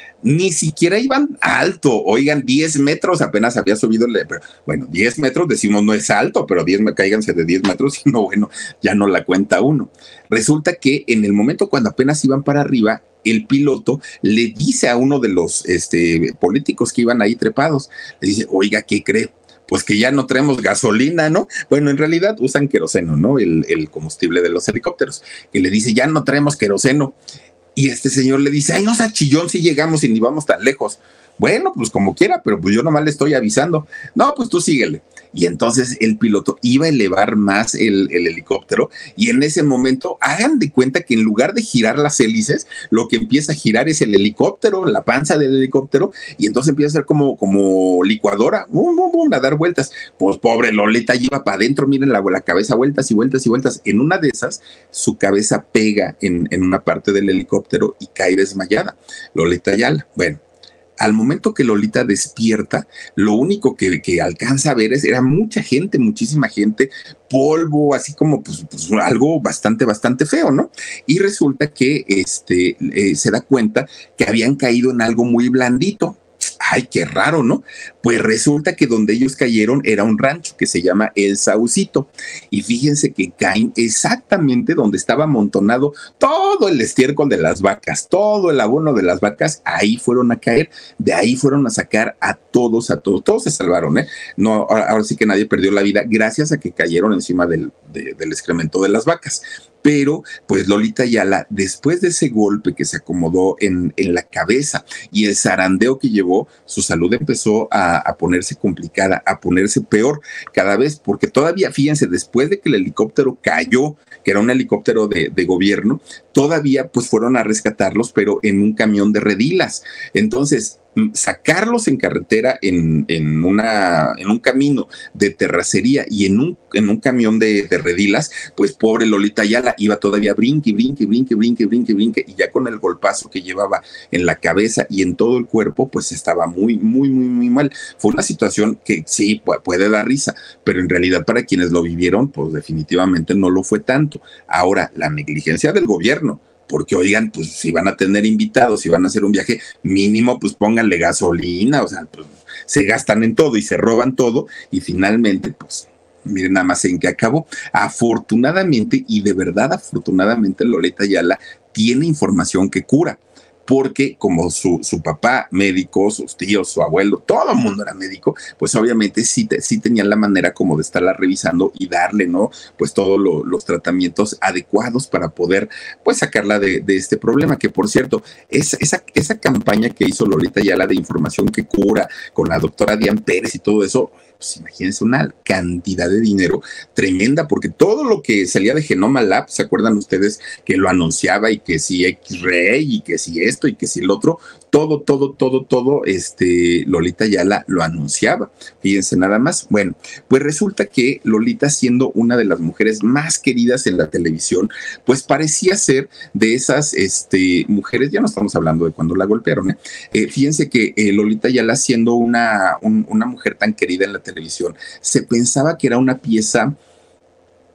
Ni siquiera iban alto, oigan, diez metros, apenas había subido, el, pero, bueno, diez metros, decimos no es alto, pero diez, cáiganse de diez metros y no, bueno, ya no la cuenta uno. Resulta que en el momento cuando apenas iban para arriba, el piloto le dice a uno de los este, políticos que iban ahí trepados, le dice, oiga, ¿qué cree? Pues que ya no traemos gasolina, ¿no? Bueno, en realidad usan queroseno, ¿no? El, el combustible de los helicópteros, que le dice, ya no traemos queroseno. Y este señor le dice, ay, no sea chillón si llegamos y ni vamos tan lejos. Bueno, pues como quiera, pero pues yo nomás le estoy avisando. No, pues tú síguele. Y entonces el piloto iba a elevar más el, el helicóptero y en ese momento hagan de cuenta que en lugar de girar las hélices, lo que empieza a girar es el helicóptero, la panza del helicóptero, y entonces empieza a ser como, como licuadora, bum, bum, bum, a dar vueltas. Pues pobre Lolita lleva para adentro, miren la, la cabeza, vueltas y vueltas y vueltas. En una de esas, su cabeza pega en, en una parte del helicóptero y cae desmayada. Lolita Ayala, bueno. Al momento que Lolita despierta, lo único que, que alcanza a ver es, era mucha gente, muchísima gente, polvo, así como pues, pues algo bastante, bastante feo, ¿no? Y resulta que este, eh, se da cuenta que habían caído en algo muy blandito. Ay, qué raro, ¿no? Pues resulta que donde ellos cayeron era un rancho que se llama El Saucito. Y fíjense que caen exactamente donde estaba amontonado todo el estiércol de las vacas, todo el abono de las vacas, ahí fueron a caer, de ahí fueron a sacar a todos, a todos, todos se salvaron, ¿eh? No, ahora, ahora sí que nadie perdió la vida gracias a que cayeron encima del, de, del excremento de las vacas. Pero pues Lolita Ayala, después de ese golpe que se acomodó en, en la cabeza y el zarandeo que llevó, su salud empezó a, a ponerse complicada, a ponerse peor cada vez, porque todavía, fíjense, después de que el helicóptero cayó, que era un helicóptero de, de gobierno, todavía pues fueron a rescatarlos, pero en un camión de redilas. Entonces, sacarlos en carretera en, en, una, en un camino de terracería y en un, en un camión de, de redilas, pues pobre Lolita Ayala iba todavía brinque, brinque, brinque, brinque, brinque, brinque, y ya con el golpazo que llevaba en la cabeza y en todo el cuerpo, pues estaba muy, muy, muy, muy mal. Fue una situación que sí puede dar risa, pero en realidad para quienes lo vivieron, pues definitivamente no lo fue tanto. Ahora, la negligencia del gobierno, porque oigan, pues si van a tener invitados, si van a hacer un viaje, mínimo pues pónganle gasolina, o sea, pues se gastan en todo y se roban todo y finalmente pues miren nada más en qué acabó. Afortunadamente, y de verdad afortunadamente, Lolita Ayala tiene información que cura. Porque como su, su papá médico, sus tíos, su abuelo, todo el mundo era médico, pues obviamente sí, te, sí tenían la manera como de estarla revisando y darle, ¿no? Pues todos lo, los tratamientos adecuados para poder, pues sacarla de, de este problema, que por cierto, es, esa, esa campaña que hizo Lolita Ayala de información que cura con la doctora Diane Pérez y todo eso, pues imagínense una cantidad de dinero tremenda, porque todo lo que salía de Genoma Lab, ¿se acuerdan ustedes que lo anunciaba y que si X-Ray y que si esto y que si el otro? Todo, todo, todo, todo, este, Lolita Ayala lo anunciaba. Fíjense nada más. Bueno, pues resulta que Lolita, siendo una de las mujeres más queridas en la televisión, pues parecía ser de esas este, mujeres, ya no estamos hablando de cuando la golpearon, ¿eh? Eh, fíjense que eh, Lolita Ayala, siendo una, un, una mujer tan querida en la televisión, se pensaba que era una pieza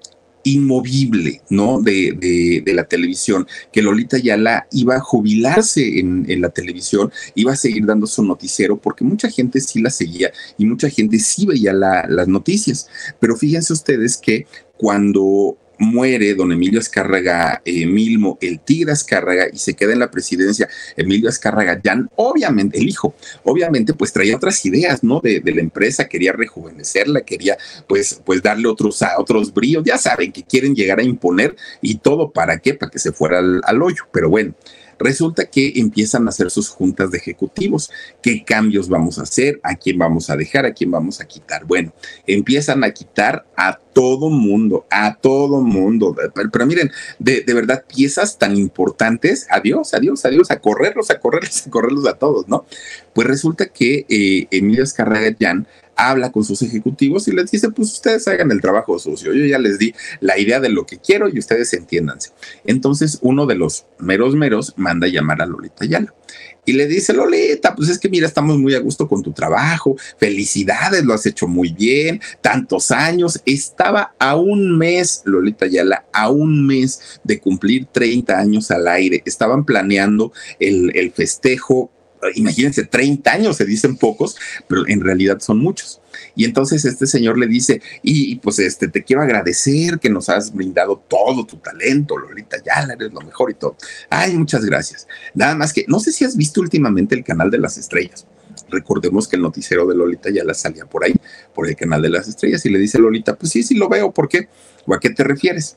inmovible, ¿no? De, de, de la televisión, que Lolita Ayala iba a jubilarse en, en la televisión, iba a seguir dando su noticiero, porque mucha gente sí la seguía y mucha gente sí veía la, las noticias. Pero fíjense ustedes que cuando muere don Emilio Azcárraga eh, Milmo, el Tigre Azcárraga, y se queda en la presidencia Emilio Azcárraga Llán, obviamente, el hijo, obviamente, pues traía otras ideas, ¿no? De, de la empresa, quería rejuvenecerla, quería, pues, pues darle otros, a otros bríos, ya saben que quieren llegar a imponer y todo, ¿para qué? Para que se fuera al, al hoyo, pero bueno. Resulta que empiezan a hacer sus juntas de ejecutivos. ¿Qué cambios vamos a hacer? ¿A quién vamos a dejar? ¿A quién vamos a quitar? Bueno, empiezan a quitar a todo mundo, a todo mundo. Pero, pero miren, de, de verdad, piezas tan importantes, adiós, adiós, adiós, a correrlos, a correrlos, a correrlos a todos, ¿no? Pues resulta que eh, Emilio Azcárraga Llán habla con sus ejecutivos y les dice, pues ustedes hagan el trabajo sucio, yo ya les di la idea de lo que quiero y ustedes entiéndanse. Entonces uno de los meros meros manda a llamar a Lolita Ayala y le dice, Lolita, pues es que mira, estamos muy a gusto con tu trabajo, felicidades, lo has hecho muy bien, tantos años. Estaba a un mes, Lolita Ayala, a un mes de cumplir treinta años al aire. Estaban planeando el, el festejo. Imagínense, treinta años, se dicen pocos, pero en realidad son muchos. Y entonces este señor le dice, y, y pues este, te quiero agradecer que nos has brindado todo tu talento, Lolita Ayala, eres lo mejor y todo. Ay, muchas gracias. Nada más que, no sé si has visto últimamente el canal de las estrellas. Recordemos que el noticiero de Lolita Ayala salía por ahí, por el canal de las estrellas, y le dice Lolita, pues sí, sí lo veo, ¿por qué? ¿O a qué te refieres?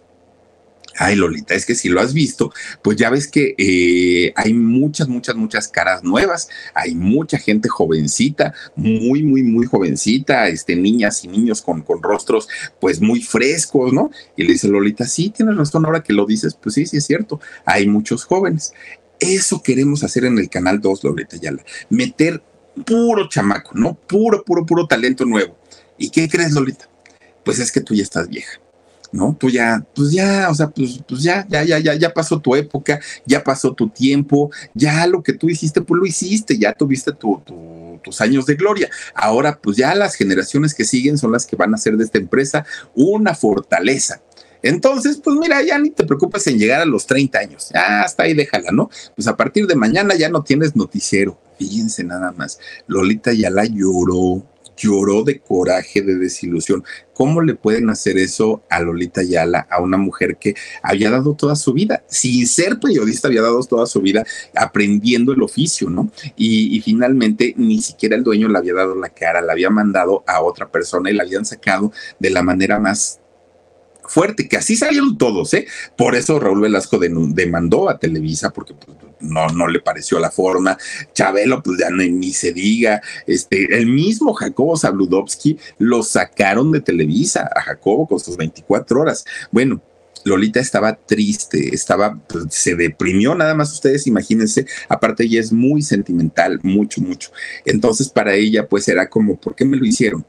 Ay, Lolita, es que si lo has visto, pues ya ves que eh, hay muchas, muchas, muchas caras nuevas, hay mucha gente jovencita, muy, muy, muy jovencita, este, niñas y niños con, con rostros pues muy frescos, ¿no? Y le dice Lolita, sí, tienes razón, ahora que lo dices, pues sí, sí es cierto, hay muchos jóvenes. Eso queremos hacer en el Canal dos, Lolita Ayala, meter puro chamaco, ¿no? Puro, puro, puro talento nuevo. ¿Y qué crees, Lolita? Pues es que tú ya estás vieja. ¿No? Tú ya, pues ya, o sea, pues, pues ya, ya, ya, ya, ya pasó tu época, ya pasó tu tiempo, ya lo que tú hiciste, pues lo hiciste, ya tuviste tu, tu, tus años de gloria. Ahora, pues ya las generaciones que siguen son las que van a hacer de esta empresa una fortaleza. Entonces, pues mira, ya ni te preocupes en llegar a los treinta años, ya hasta ahí déjala, ¿no? Pues a partir de mañana ya no tienes noticiero. Fíjense nada más, Lolita Ayala lloró, lloró de coraje, de desilusión. ¿Cómo le pueden hacer eso a Lolita Ayala, a una mujer que había dado toda su vida, sin ser periodista, había dado toda su vida aprendiendo el oficio, ¿no? Y, y finalmente ni siquiera el dueño le había dado la cara, la había mandado a otra persona y la habían sacado de la manera más fuerte, que así salieron todos, ¿eh? Por eso Raúl Velasco demandó a Televisa, porque pues, no, no le pareció la forma. Chabelo, pues ya ni, ni se diga. Este, el mismo Jacobo Zabludovsky lo sacaron de Televisa, a Jacobo con sus veinticuatro horas. Bueno, Lolita estaba triste, estaba, pues, se deprimió, nada más ustedes imagínense, aparte ella es muy sentimental, mucho, mucho. Entonces para ella pues era como, ¿por qué me lo hicieron?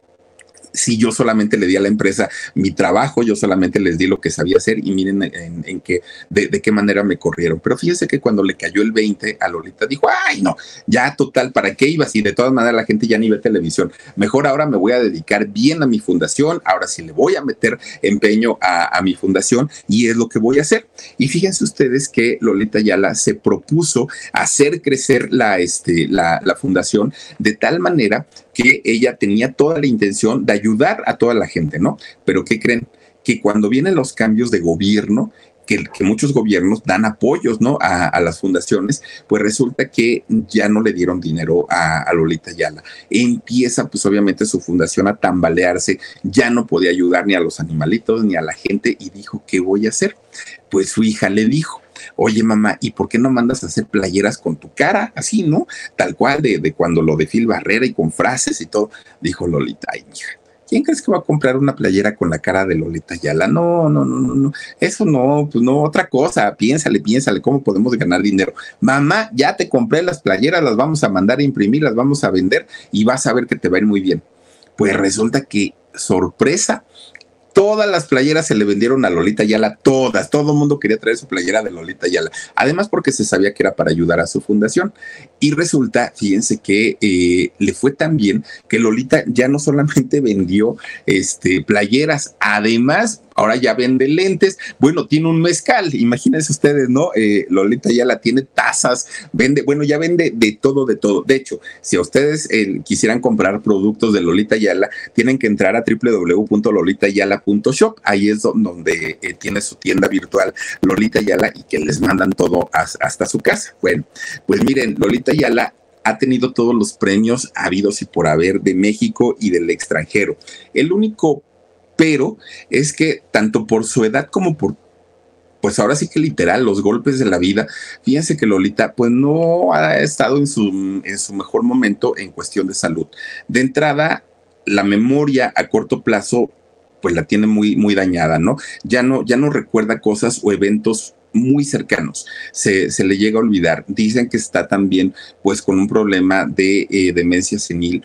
Si yo solamente le di a la empresa mi trabajo, yo solamente les di lo que sabía hacer y miren en, en qué, de, de qué manera me corrieron. Pero fíjense que cuando le cayó el veinte a Lolita dijo, ay no, ya total, ¿para qué ibas? Y de todas maneras la gente ya ni ve televisión. Mejor ahora me voy a dedicar bien a mi fundación, ahora sí le voy a meter empeño a, a mi fundación y es lo que voy a hacer. Y fíjense ustedes que Lolita Ayala se propuso hacer crecer la, este, la, la fundación de tal manera que ella tenía toda la intención de ayudar a toda la gente, ¿no? Pero ¿qué creen? Que cuando vienen los cambios de gobierno, que, que muchos gobiernos dan apoyos, ¿no? A, a las fundaciones, pues resulta que ya no le dieron dinero a, a Lolita Ayala. Empieza, pues obviamente, su fundación a tambalearse, ya no podía ayudar ni a los animalitos ni a la gente y dijo, ¿qué voy a hacer? Pues su hija le dijo, oye mamá, ¿y por qué no mandas a hacer playeras con tu cara? Así, ¿no? Tal cual de, de cuando lo de Phil Barrera y con frases y todo. Dijo Lolita, ay, mija, ¿quién crees que va a comprar una playera con la cara de Lolita Ayala? No, no, no, no, no, eso no, pues no, otra cosa, piénsale, piénsale, ¿cómo podemos ganar dinero? Mamá, ya te compré las playeras, las vamos a mandar a imprimir, las vamos a vender y vas a ver que te va a ir muy bien. Pues resulta que, sorpresa, todas las playeras se le vendieron a Lolita Ayala, todas, todo el mundo quería traer su playera de Lolita Ayala, además porque se sabía que era para ayudar a su fundación. Y resulta, fíjense que eh, le fue tan bien que Lolita ya no solamente vendió este, playeras, además ahora ya vende lentes, bueno, tiene un mezcal, imagínense ustedes, ¿no? Eh, Lolita Ayala tiene tazas, vende, bueno, ya vende de todo, de todo. De hecho, si a ustedes eh, quisieran comprar productos de Lolita Ayala, tienen que entrar a doble u doble u doble u punto lolita ayala punto shop, ahí es donde eh, tiene su tienda virtual Lolita Ayala y que les mandan todo hasta su casa. Bueno, pues miren, Lolita Ayala ha tenido todos los premios habidos y por haber de México y del extranjero. El único pero es que tanto por su edad como por, pues ahora sí que literal, los golpes de la vida, fíjense que Lolita pues no ha estado en su, en su mejor momento en cuestión de salud. De entrada, la memoria a corto plazo pues la tiene muy, muy dañada, ¿no? Ya no, ya no recuerda cosas o eventos muy cercanos, se, se le llega a olvidar. Dicen que está también pues con un problema de eh, demencia senil.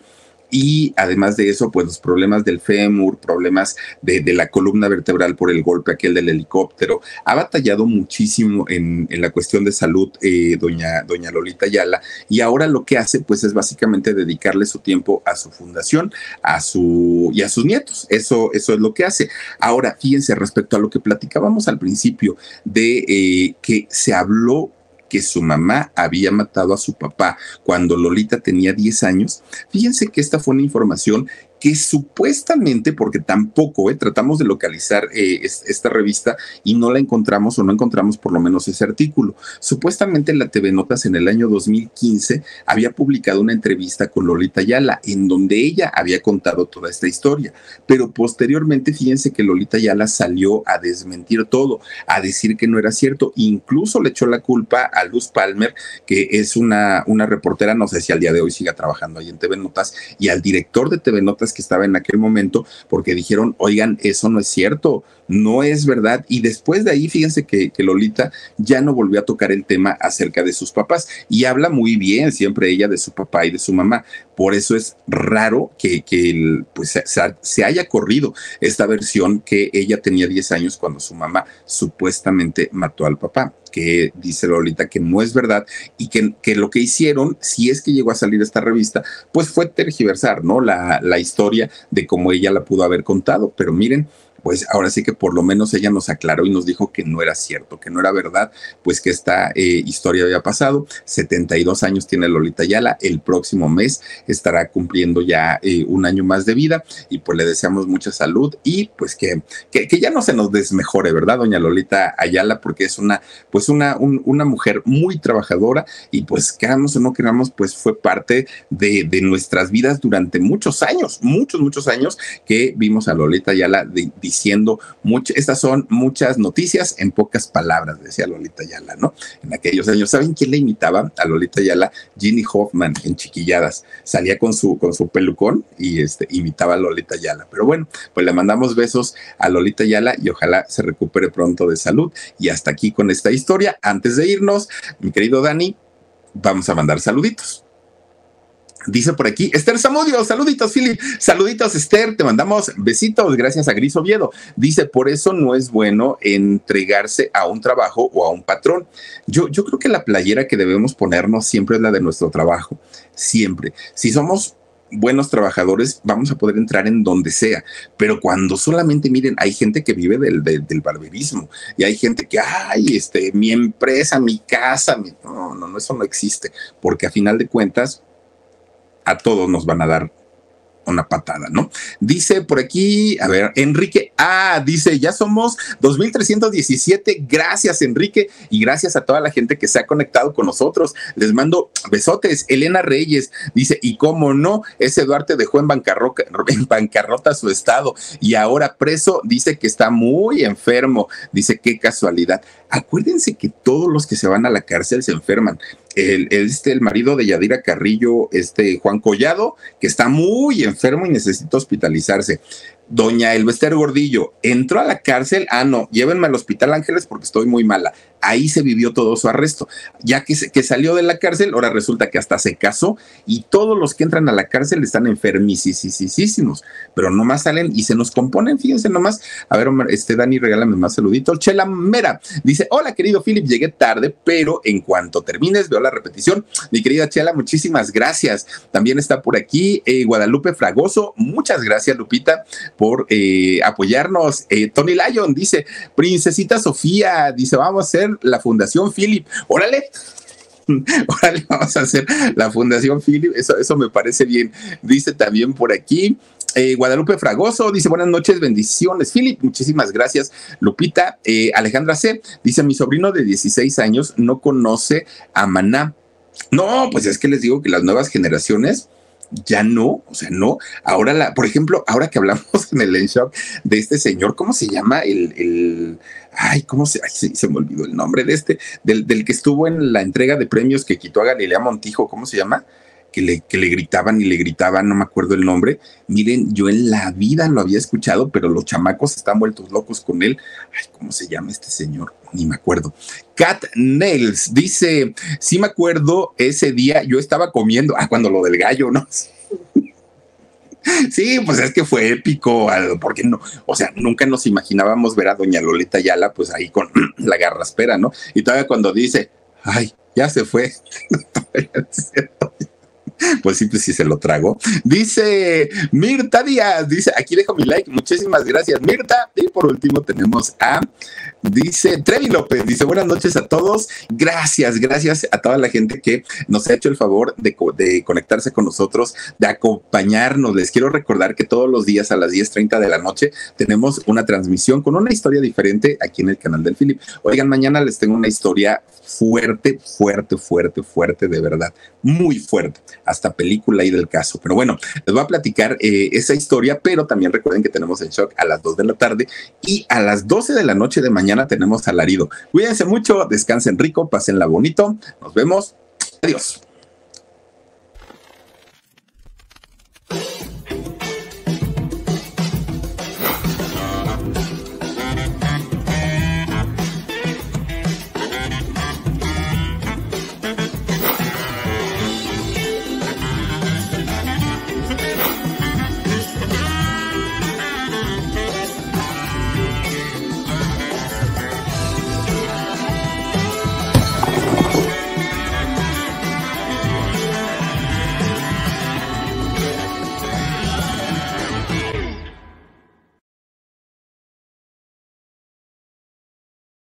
Y además de eso, pues los problemas del fémur, problemas de, de la columna vertebral por el golpe aquel del helicóptero. Ha batallado muchísimo en, en la cuestión de salud eh, doña, doña Lolita Ayala, y ahora lo que hace pues es básicamente dedicarle su tiempo a su fundación a su, y a sus nietos. Eso, eso es lo que hace. Ahora, fíjense, respecto a lo que platicábamos al principio de eh, que se habló que su mamá había matado a su papá cuando Lolita tenía diez años. Fíjense que esta fue una información que supuestamente, porque tampoco eh, tratamos de localizar eh, es, esta revista y no la encontramos o no encontramos por lo menos ese artículo. Supuestamente la T V Notas en el año dos mil quince había publicado una entrevista con Lolita Ayala en donde ella había contado toda esta historia, pero posteriormente fíjense que Lolita Ayala salió a desmentir todo, a decir que no era cierto, incluso le echó la culpa a Luz Palmer, que es una, una reportera, no sé si al día de hoy siga trabajando ahí en T V Notas, y al director de T V Notas que estaba en aquel momento, porque dijeron, oigan, eso no es cierto, no es verdad. Y después de ahí, fíjense que, que Lolita ya no volvió a tocar el tema acerca de sus papás, y habla muy bien siempre ella de su papá y de su mamá. Por eso es raro que, que el, pues, se, se haya corrido esta versión que ella tenía diez años cuando su mamá supuestamente mató al papá, que dice Lolita que no es verdad, y que, que lo que hicieron, si es que llegó a salir esta revista, pues fue tergiversar, ¿no? La, la historia de cómo ella la pudo haber contado. Pero miren, pues ahora sí que por lo menos ella nos aclaró y nos dijo que no era cierto, que no era verdad, pues que esta eh, historia había pasado. setenta y dos años tiene Lolita Ayala, el próximo mes estará cumpliendo ya eh, un año más de vida, y pues le deseamos mucha salud y pues que, que, que ya no se nos desmejore, ¿verdad, doña Lolita Ayala? Porque es una, pues una, un, una mujer muy trabajadora, y pues queramos o no queramos, pues fue parte de, de nuestras vidas durante muchos años, muchos, muchos años que vimos a Lolita Ayala de, de diciendo mucho. Estas son muchas noticias en pocas palabras, decía Lolita Ayala, ¿no? En aquellos años. ¿Saben quién le imitaba a Lolita Ayala? Ginny Hoffman en Chiquilladas. Salía con su, con su pelucón y este, imitaba a Lolita Ayala. Pero bueno, pues le mandamos besos a Lolita Ayala y ojalá se recupere pronto de salud. Y hasta aquí con esta historia. Antes de irnos, mi querido Dani, vamos a mandar saluditos. Dice por aquí Esther Zamudio, saluditos Philip, saluditos Esther, te mandamos besitos, gracias a Gris Oviedo. Dice, por eso no es bueno entregarse a un trabajo o a un patrón. Yo, yo creo que la playera que debemos ponernos siempre es la de nuestro trabajo, siempre. Si somos buenos trabajadores, vamos a poder entrar en donde sea, pero cuando solamente, miren, hay gente que vive del, del, del barberismo, y hay gente que, ay, este, mi empresa, mi casa, mi... no, no, no, eso no existe, porque a final de cuentas, a todos nos van a dar una patada, ¿no? Dice por aquí, a ver, Enrique, ah, dice, ya somos dos mil trescientos diecisiete, gracias Enrique, y gracias a toda la gente que se ha conectado con nosotros, les mando besotes. Elena Reyes dice, y cómo no, ese Duarte dejó en bancarrota, en bancarrota su estado, y ahora preso, dice que está muy enfermo, dice, qué casualidad. Acuérdense que todos los que se van a la cárcel se enferman. El, el, este, el marido de Yadira Carrillo, este Juan Collado, que está muy enfermo y necesita hospitalizarse. Doña Elvester Gordillo entró a la cárcel, ah, no, llévenme al Hospital Ángeles porque estoy muy mala. ahí se vivió todo su arresto. Ya que, se, que salió de la cárcel, ahora resulta que hasta se casó y todos los que entran a la cárcel están enfermísimos, pero nomás salen y se nos componen, fíjense nomás. A ver, este Dani, regálame más saluditos. Chela Mera dice, hola querido Philip, llegué tarde, pero en cuanto termines veo la repetición. Mi querida Chela, muchísimas gracias. También está por aquí eh, Guadalupe Fragoso, muchas gracias Lupita por eh, apoyarnos. eh, Tony Lyon dice, Princesita Sofía, dice, vamos a hacer la Fundación Philip. Órale, órale, vamos a hacer la Fundación Philip, eso, eso me parece bien. Dice también por aquí eh, Guadalupe Fragoso, dice, buenas noches, bendiciones Philip, muchísimas gracias Lupita. eh, Alejandra C. dice, mi sobrino de dieciséis años no conoce a Maná. No, pues es que les digo que las nuevas generaciones ya no, o sea, no. Ahora, la, por ejemplo, ahora que hablamos en el En Shock de este señor, ¿cómo se llama? El, el ay, ¿cómo se? Ay, se, se me olvidó el nombre de este, del, del que estuvo en la entrega de premios que quitó a Galilea Montijo, ¿cómo se llama? Que le, que le gritaban y le gritaban, no me acuerdo el nombre. Miren, yo en la vida lo había escuchado, pero los chamacos están vueltos locos con él. Ay, ¿cómo se llama este señor? Ni me acuerdo. Cat Nails dice, sí me acuerdo, ese día yo estaba comiendo, ah, cuando lo del gallo, ¿no? Sí, pues es que fue épico, porque no, o sea, nunca nos imaginábamos ver a doña Lolita Ayala, pues ahí con la garraspera, ¿no? Y todavía cuando dice, ay, ya se fue. Pues sí, pues sí se lo trago. Dice Mirta Díaz, dice, aquí dejo mi like, muchísimas gracias Mirta. Y por último tenemos a, dice Trevi López, dice, buenas noches a todos, gracias, gracias a toda la gente que nos ha hecho el favor de, de conectarse con nosotros, de acompañarnos. Les quiero recordar que todos los días a las diez treinta de la noche tenemos una transmisión con una historia diferente aquí en el canal del Philip. Oigan, mañana les tengo una historia fuerte, fuerte, fuerte, fuerte, de verdad, muy fuerte, hasta película ahí del caso. Pero bueno, les voy a platicar eh, esa historia, pero también recuerden que tenemos el Shock a las dos de la tarde y a las doce de la noche de mañana tenemos Alarido. Cuídense mucho, descansen rico, pásenla bonito, nos vemos, adiós.